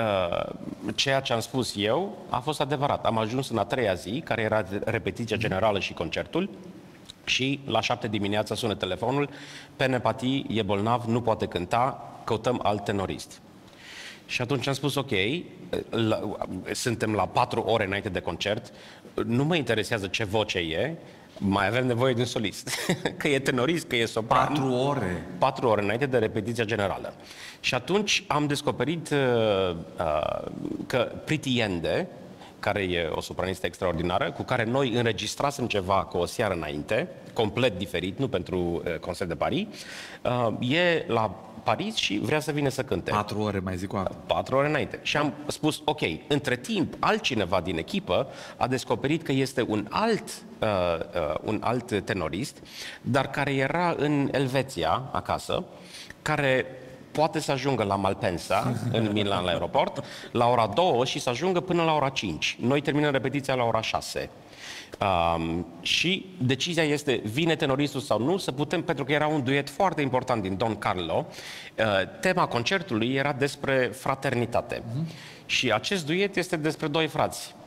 ceea ce am spus eu a fost adevărat. Am ajuns în a treia zi, care era repetiția generală și concertul, și la șapte dimineața sună telefonul, Pene Pati e bolnav, nu poate cânta, căutăm alt tenorist. Și atunci am spus, ok, la, suntem la patru ore înainte de concert, nu mă interesează ce voce e, mai avem nevoie de un solist. Că e tenorist, că e sopran. Patru ore. Patru ore înainte de repetiția generală. Și atunci am descoperit uh, uh, că Priti Yende, care e o sopranistă extraordinară, cu care noi înregistrasem ceva cu o seară înainte, complet diferit, nu pentru uh, concert de Paris, uh, e la Paris și vrea să vină să cânte. Patru ore, mai zic o dată. Patru ore înainte. Și am spus, ok, între timp, altcineva din echipă a descoperit că este un alt, uh, uh, un alt tenorist, dar care era în Elveția, acasă, care poate să ajungă la Malpensa, în Milan, la aeroport, la ora două și să ajungă până la ora cinci. Noi terminăm repetiția la ora șase. Um, și decizia este, vine tenoristul sau nu, să putem, pentru că era un duet foarte important din Don Carlo, uh, tema concertului era despre fraternitate. Uh-huh. Și acest duet este despre doi frați.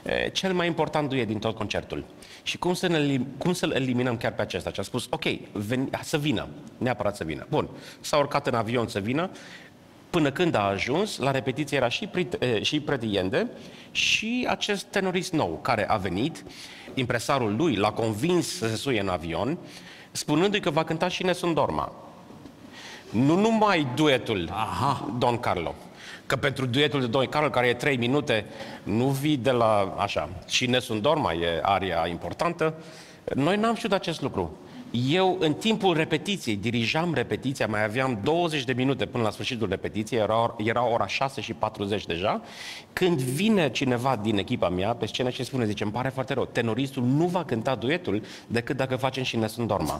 e, cel mai important duet din tot concertul. Și cum, să ne, cum să-l eliminăm chiar pe acesta? Și a spus, ok, veni, să vină, neapărat să vină. Bun, s-a urcat în avion să vină, până când a ajuns, la repetiție era și, și Pretty Yende și acest tenorist nou care a venit, impresarul lui l-a convins să se suie în avion, spunându-i că va cânta și Nessun Dorma. Nu numai duetul Aha. Don Carlo, că pentru duetul de Don Carlo, care e trei minute, nu vii de la așa. Și Nessun Dorma e aria importantă. Noi n-am știut acest lucru. Eu, în timpul repetiției, dirijam repetiția, mai aveam douăzeci de minute până la sfârșitul repetiției, era, era ora șase și patruzeci deja, când vine cineva din echipa mea pe scenă și spune, zice, îmi pare foarte rău, tenoristul nu va cânta duetul decât dacă facem și Nessun Dorma.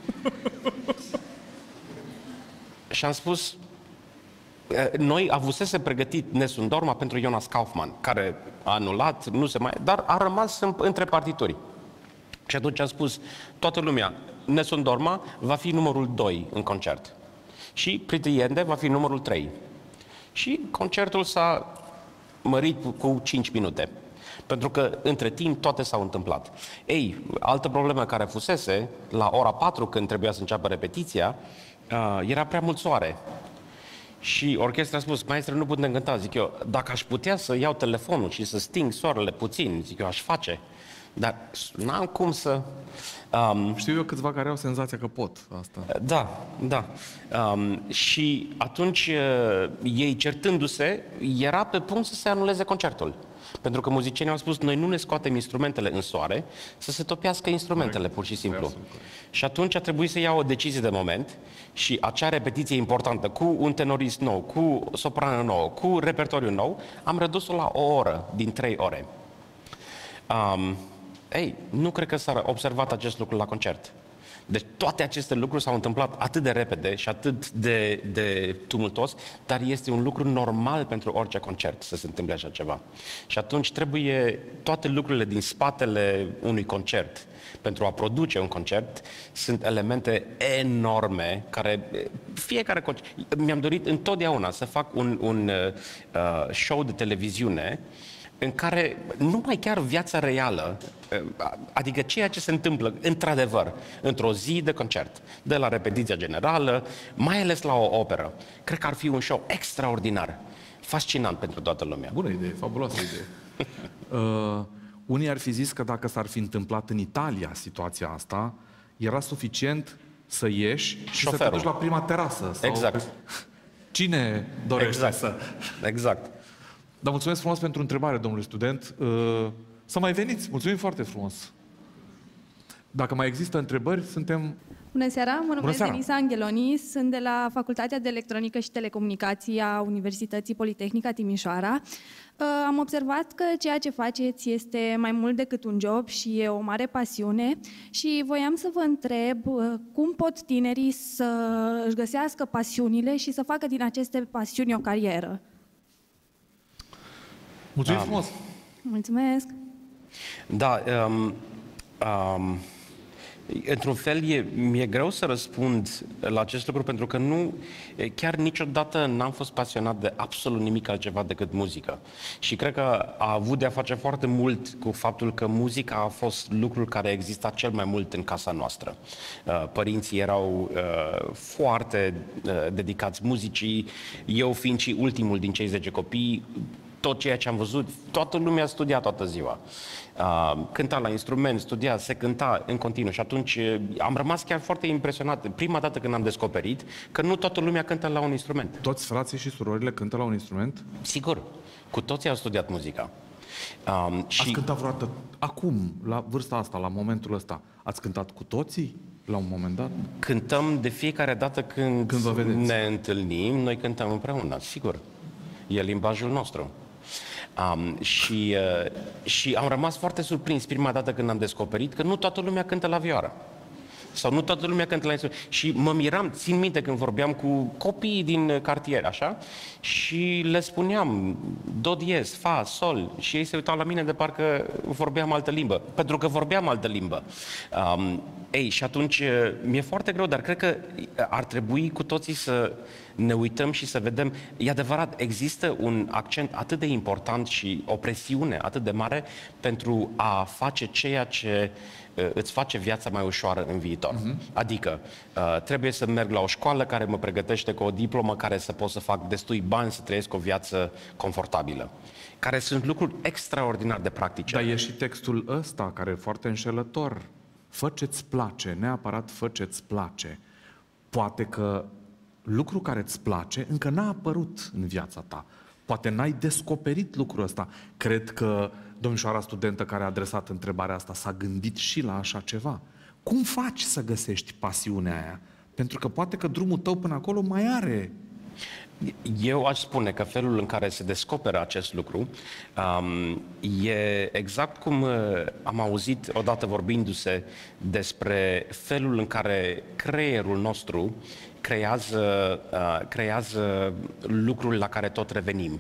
Și am spus, noi avusese pregătit Nessun Dorma pentru Jonas Kaufmann, care a anulat, nu se mai, dar a rămas în, între partituri. Și atunci am spus, toată lumea, Nessun Dorma va fi numărul doi în concert. Și Pretty Yende va fi numărul trei. Și concertul s-a mărit cu cinci minute. Pentru că, între timp, toate s-au întâmplat. Ei, altă problemă care fusese, la ora patru, când trebuia să înceapă repetiția, era prea mult soare. Și orchestra a spus, maestre, nu putem cânta. Zic eu, dacă aș putea să iau telefonul și să sting soarele puțin, zic eu, aș face. Dar n-am cum să... Um, Știu eu câțiva care au senzația că pot asta. Da, da. Um, și atunci uh, ei certându-se, era pe punct să se anuleze concertul. Pentru că muzicienii au spus, noi nu ne scoatem instrumentele în soare, să se topească instrumentele, pur și simplu. Și atunci a trebuit să ia o decizie de moment și acea repetiție importantă, cu un tenorist nou, cu soprană nouă, cu repertoriu nou, am redus-o la o oră din trei ore. Um, ei, nu cred că s-a observat acest lucru la concert. Deci toate aceste lucruri s-au întâmplat atât de repede și atât de, de tumultos, dar este un lucru normal pentru orice concert să se întâmple așa ceva. Și atunci trebuie toate lucrurile din spatele unui concert, pentru a produce un concert, sunt elemente enorme care fiecare concert... Mi-am dorit întotdeauna să fac un, un uh, show de televiziune în care numai chiar viața reală, adică ceea ce se întâmplă într-adevăr într-o zi de concert, de la repetiția generală, mai ales la o operă, cred că ar fi un show extraordinar, fascinant pentru toată lumea. Bună idee, fabuloasă idee. uh, unii ar fi zis că dacă s-ar fi întâmplat în Italia situația asta, era suficient să ieși și Șoferul. să te duci la prima terasă. Sau... Exact. Cine dorește exact. să... Exact. Dar mulțumesc frumos pentru întrebare, domnule student. Să mai veniți, mulțumim foarte frumos. Dacă mai există întrebări, suntem... Bună seara, mă numesc seara. Denisa Angeloni, sunt de la Facultatea de Electronică și Telecomunicații a Universității Politehnica Timișoara. Am observat că ceea ce faceți este mai mult decât un job și e o mare pasiune și voiam să vă întreb cum pot tinerii să își găsească pasiunile și să facă din aceste pasiuni o carieră. Mulțumim da. frumos! Mulțumesc! Da, um, um, într-un fel e, mi-e greu să răspund la acest lucru pentru că nu, chiar niciodată n-am fost pasionat de absolut nimic altceva decât muzică. Și cred că a avut de a face foarte mult cu faptul că muzica a fost lucrul care exista cel mai mult în casa noastră. Părinții erau uh, foarte uh, dedicați muzicii, eu fiind și ultimul din cei zece copii, tot ceea ce am văzut, toată lumea studia toată ziua. Uh, cânta la instrument, studia, se cânta în continuu și atunci uh, am rămas chiar foarte impresionat. Prima dată când am descoperit că nu toată lumea cântă la un instrument. Toți frații și surorile cântă la un instrument? Sigur, cu toții au studiat muzica. Um, și... Ați cântat vreodată, acum, la vârsta asta, la momentul ăsta, ați cântat cu toții? La un moment dat? Cântăm de fiecare dată când, când vă vedeți. Ne întâlnim, noi cântăm împreună, sigur. E limbajul nostru. Um, și, uh, și am rămas foarte surprins prima dată când am descoperit că nu toată lumea cântă la vioară. Sau nu toată lumea cântă la instrument. Și mă miram, țin minte când vorbeam cu copiii din cartier, așa, și le spuneam do diez, fa, sol, și ei se uitau la mine de parcă vorbeam altă limbă, pentru că vorbeam altă limbă. Um, ei, și atunci mi-e foarte greu, dar cred că ar trebui cu toții să ne uităm și să vedem, e adevărat, există un accent atât de important și o presiune atât de mare pentru a face ceea ce uh, îți face viața mai ușoară în viitor. Uh-huh. Adică, uh, trebuie să merg la o școală care mă pregătește cu o diplomă care să pot să fac destui bani, să trăiesc o viață confortabilă. Care sunt lucruri extraordinar de practice. Dar e și textul ăsta, care e foarte înșelător. Fă ce-ți place, neapărat fă ce-ți place. Poate că lucru care îți place încă n-a apărut în viața ta. Poate n-ai descoperit lucrul ăsta. Cred că domnișoara studentă care a adresat întrebarea asta s-a gândit și la așa ceva. Cum faci să găsești pasiunea aia? Pentru că poate că drumul tău până acolo mai are. Eu aș spune că felul în care se descoperă acest lucru um, e exact cum uh, am auzit odată vorbindu-se despre felul în care creierul nostru creează, uh, creează lucruri la care tot revenim.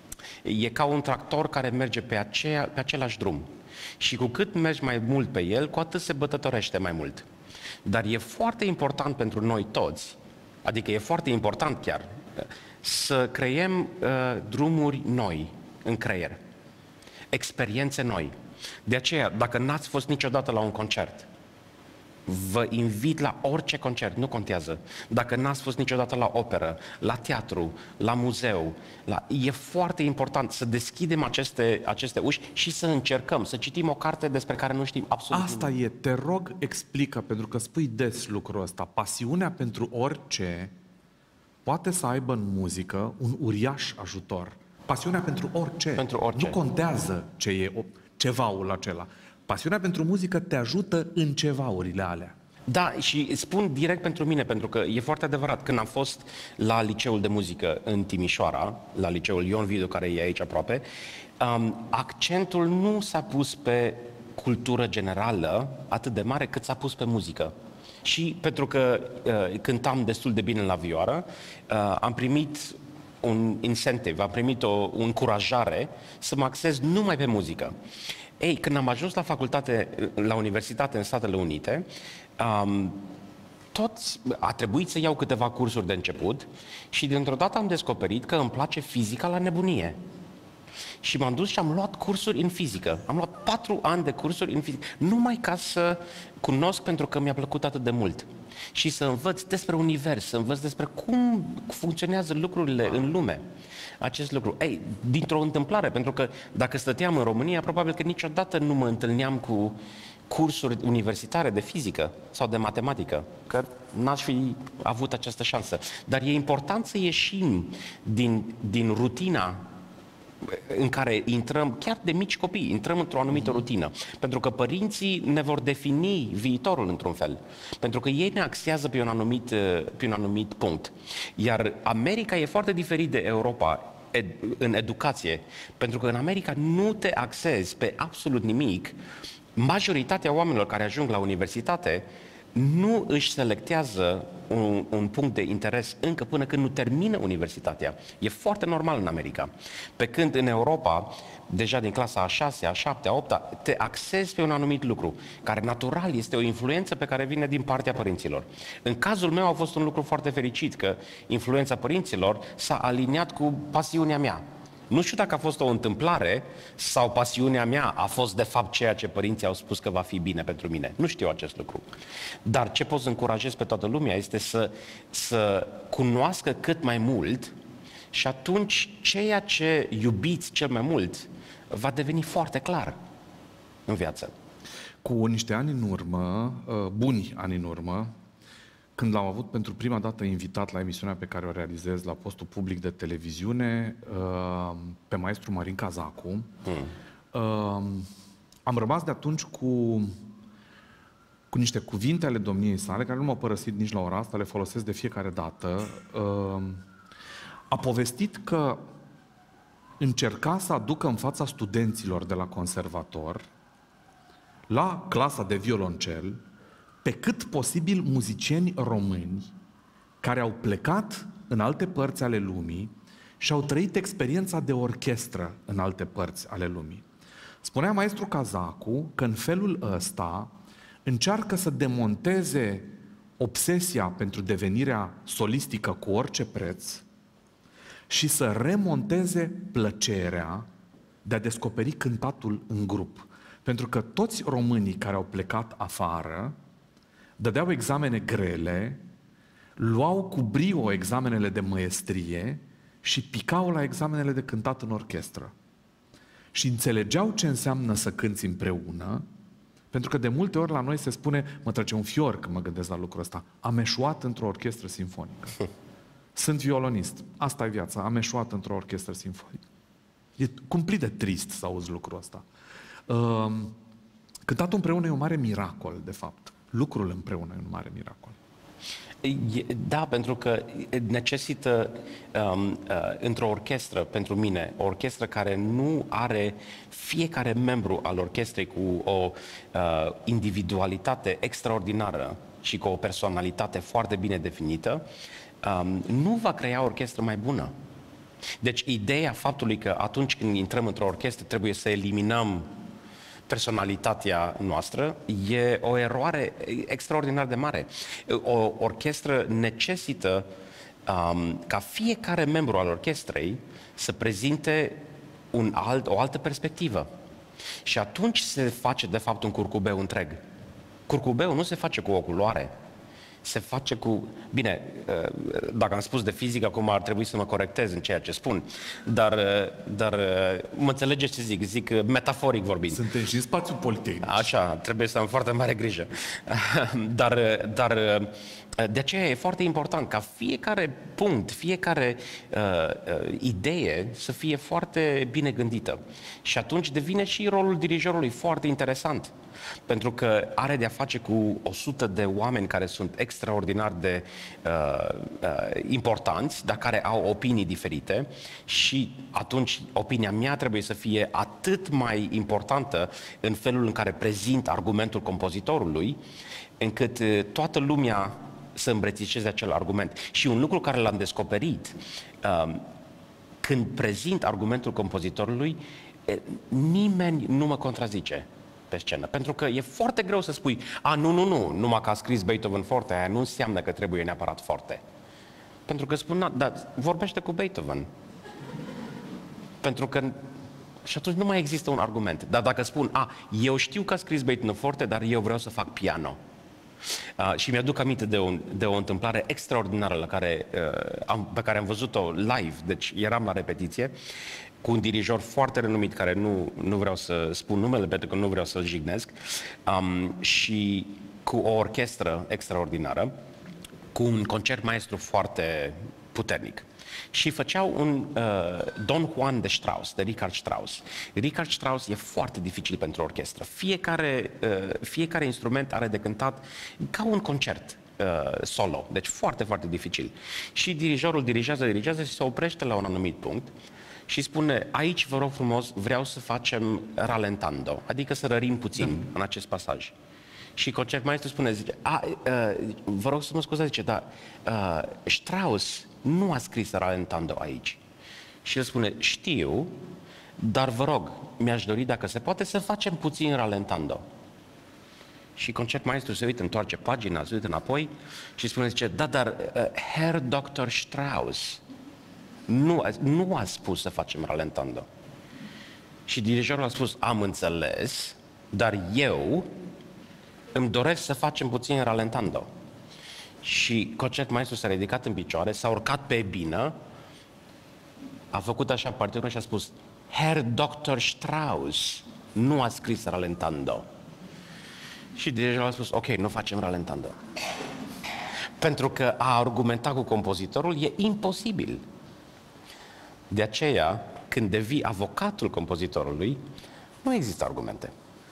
E ca un tractor care merge pe, aceea, pe același drum. Și cu cât mergi mai mult pe el, cu atât se bătătorește mai mult. Dar e foarte important pentru noi toți, adică e foarte important chiar, să creăm uh, drumuri noi în creier, experiențe noi. De aceea, dacă n-ați fost niciodată la un concert, vă invit la orice concert, nu contează. Dacă n-ați fost niciodată la operă, la teatru, la muzeu, la... e foarte important să deschidem aceste, aceste uși și să încercăm, să citim o carte despre care nu știm absolut Asta nimic. E, te rog, explică, pentru că spui des lucrul ăsta. Pasiunea pentru orice poate să aibă în muzică un uriaș ajutor. Pasiunea pentru orice. Pentru orice. Nu contează ce e cevaul acela. Pasiunea pentru muzică te ajută în cevaurile alea. Da, și spun direct pentru mine, pentru că e foarte adevărat. Când am fost la liceul de muzică în Timișoara, la liceul Ion Vidu, care e aici aproape, um, accentul nu s-a pus pe cultură generală atât de mare cât s-a pus pe muzică. Și pentru că uh, cântam destul de bine la vioară, uh, am primit un incentive, am primit o încurajare să mă axez numai pe muzică. Ei, când am ajuns la facultate, la universitate în Statele Unite, um, toți, a trebuit să iau câteva cursuri de început și dintr-o dată am descoperit că îmi place fizica la nebunie. Și m-am dus și am luat cursuri în fizică. Am luat patru ani de cursuri în fizică, numai ca să cunosc, pentru că mi-a plăcut atât de mult. Și să învăț despre univers, să învăț despre cum funcționează lucrurile în lume. Acest lucru. Ei, dintr-o întâmplare, pentru că dacă stăteam în România, probabil că niciodată nu mă întâlneam cu cursuri universitare de fizică sau de matematică, că n-aș fi avut această șansă. Dar e important să ieșim din, din rutina în care intrăm, chiar de mici copii, intrăm într-o anumită rutină. Pentru că părinții ne vor defini viitorul într-un fel. Pentru că ei ne axează pe un anumit, pe un anumit punct. Iar America e foarte diferit de Europa ed, în educație. Pentru că în America nu te axezi pe absolut nimic. Majoritatea oamenilor care ajung la universitate nu își selectează un, un punct de interes încă până când nu termină universitatea. E foarte normal în America. Pe când în Europa, deja din clasa a șasea, a șaptea, a opta, te axezi pe un anumit lucru, care natural este o influență pe care vine din partea părinților. În cazul meu a fost un lucru foarte fericit, că influența părinților s-a aliniat cu pasiunea mea. Nu știu dacă a fost o întâmplare sau pasiunea mea a fost de fapt ceea ce părinții au spus că va fi bine pentru mine. Nu știu acest lucru. Dar ce pot să încurajez pe toată lumea este să, să cunoască cât mai mult și atunci ceea ce iubiți cel mai mult va deveni foarte clar în viață. Cu niște ani în urmă, buni ani în urmă, când l-am avut pentru prima dată invitat la emisiunea pe care o realizez la postul public de televiziune, pe maestru Marin Cazacu, hmm. am rămas de atunci cu, cu niște cuvinte ale domniei sale, care nu m-au părăsit nici la ora asta, le folosesc de fiecare dată. A povestit că încerca să aducă în fața studenților de la conservator, la clasa de violoncel, pe cât posibil muzicieni români care au plecat în alte părți ale lumii și au trăit experiența de orchestră în alte părți ale lumii. Spunea maestru Cazacu că în felul ăsta încearcă să demonteze obsesia pentru devenirea solistică cu orice preț și să remonteze plăcerea de a descoperi cântatul în grup. Pentru că toți românii care au plecat afară dădeau examene grele, luau cu brio examenele de măiestrie și picau la examenele de cântat în orchestră. Și înțelegeau ce înseamnă să cânți împreună, pentru că de multe ori la noi se spune, mă trece un fior când mă gândesc la lucrul ăsta, am eșuat într-o orchestră simfonică. Sunt violonist, asta e viața, am eșuat într-o orchestră simfonică. E cumplit de trist să auzi lucrul ăsta. Uh, cântatul împreună e un mare miracol, de fapt. Lucrul împreună e un mare miracol. Da, pentru că necesită um, uh, într-o orchestră, pentru mine, o orchestră care nu are fiecare membru al orchestrei cu o uh, individualitate extraordinară și cu o personalitate foarte bine definită, um, nu va crea o orchestră mai bună. Deci ideea faptului că atunci când intrăm într-o orchestră trebuie să eliminăm personalitatea noastră e o eroare extraordinar de mare. O orchestră necesită um, ca fiecare membru al orchestrei să prezinte un alt, o altă perspectivă. Și atunci se face de fapt un curcubeu întreg. Curcubeul nu se face cu o culoare. Se face cu... Bine, dacă am spus de fizică, acum ar trebui să mă corectez în ceea ce spun, dar, dar mă înțelegeți ce zic, zic metaforic vorbind. Suntem și în spațiul politehnic. Așa, trebuie să am foarte mare grijă. Dar, dar de aceea e foarte important ca fiecare punct, fiecare uh, idee să fie foarte bine gândită. Și atunci devine și rolul dirijorului foarte interesant. Pentru că are de-a face cu o sută de oameni care sunt extraordinar de uh, uh, importanți, dar care au opinii diferite și atunci opinia mea trebuie să fie atât mai importantă în felul în care prezint argumentul compozitorului, încât uh, toată lumea să îmbrățișeze acel argument. Și un lucru care l-am descoperit, uh, când prezint argumentul compozitorului, uh, nimeni nu mă contrazice pe scenă. Pentru că e foarte greu să spui, a, nu, nu, nu, numai că a scris Beethoven forte, aia nu înseamnă că trebuie neapărat forte. Pentru că spun, na, dar vorbește cu Beethoven. Pentru că și atunci nu mai există un argument. Dar dacă spun, a, eu știu că a scris Beethoven forte, dar eu vreau să fac piano. Uh, și mi-aduc aminte de, un, de o întâmplare extraordinară la care, uh, am, pe care am văzut-o live, deci eram la repetiție, cu un dirijor foarte renumit, care nu, nu vreau să spun numele pentru că nu vreau să-l jignesc, um, și cu o orchestră extraordinară, cu un concert maestru foarte puternic. Și făceau un uh, Don Juan de Strauss, de Richard Strauss. Richard Strauss e foarte dificil pentru orchestră. Fiecare, uh, fiecare instrument are de cântat ca un concert uh, solo, deci foarte, foarte dificil. Și dirijorul dirigează, dirigează și se oprește la un anumit punct și spune, aici vă rog frumos, vreau să facem ralentando, adică să rărim puțin da. în acest pasaj. Și concertmaestru spune, zice, a, uh, vă rog să mă scuzați, zice, dar uh, Strauss nu a scris ralentando aici. Și el spune, știu, dar vă rog, mi-aș dori, dacă se poate, să facem puțin ralentando. Și concertmaestru se uită, întoarce pagina, se uită înapoi și spune, zice, da, dar uh, Herr doctor Strauss nu, nu a spus să facem ralentando. Și dirijorul a spus, am înțeles, dar eu îmi doresc să facem puțin ralentando. Și concertmaestru s-a ridicat în picioare, s-a urcat pe bină, a făcut așa partitură și a spus, Herr doctor Strauss nu a scris ralentando. Și dirijorul a spus, ok, nu facem ralentando. Pentru că a argumenta cu compozitorul e imposibil. De aceea, când devii avocatul compozitorului, nu există argumente.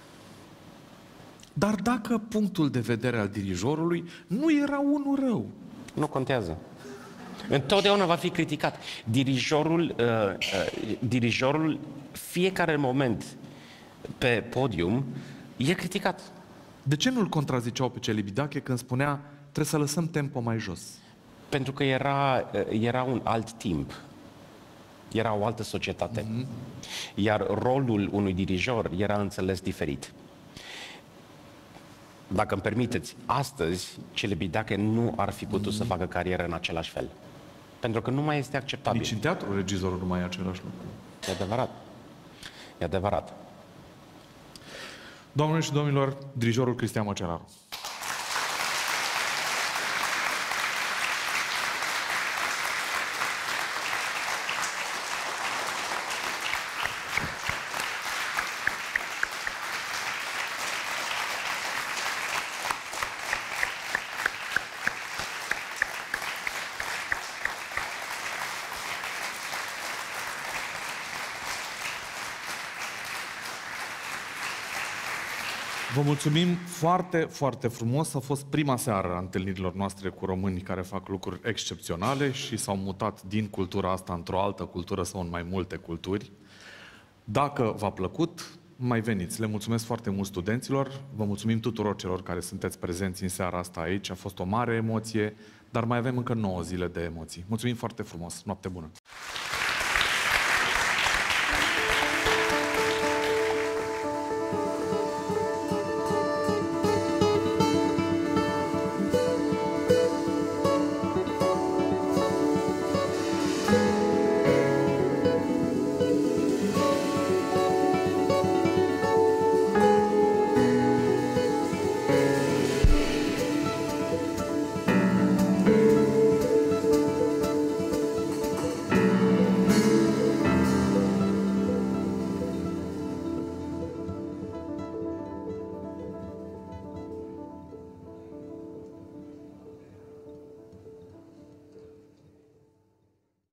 Dar dacă punctul de vedere al dirijorului nu era unul rău? Nu contează. Întotdeauna va fi criticat. Dirijorul, uh, uh, dirijorul, fiecare moment pe podium, e criticat. De ce nu-l contraziceau pe Celibidache când spunea trebuie să lăsăm tempo mai jos? Pentru că era, uh, era un alt timp. Era o altă societate. Mm-hmm. Iar rolul unui dirijor era înțeles diferit. dacă îmi permiteți, astăzi Celebidache nu ar fi putut mm-hmm. să facă carieră în același fel. Pentru că nu mai este acceptabil. Nici în teatru regizorul nu mai e același lucru. E adevărat. E adevărat. Doamnelor și domnilor, dirijorul Cristian Măcelaru. Vă mulțumim foarte, foarte frumos. A fost prima seară a întâlnirilor noastre cu români care fac lucruri excepționale și s-au mutat din cultura asta într-o altă cultură sau în mai multe culturi. Dacă v-a plăcut, mai veniți. Le mulțumesc foarte mult studenților, vă mulțumim tuturor celor care sunteți prezenți în seara asta aici. A fost o mare emoție, dar mai avem încă nouă zile de emoții. Mulțumim foarte frumos. Noapte bună!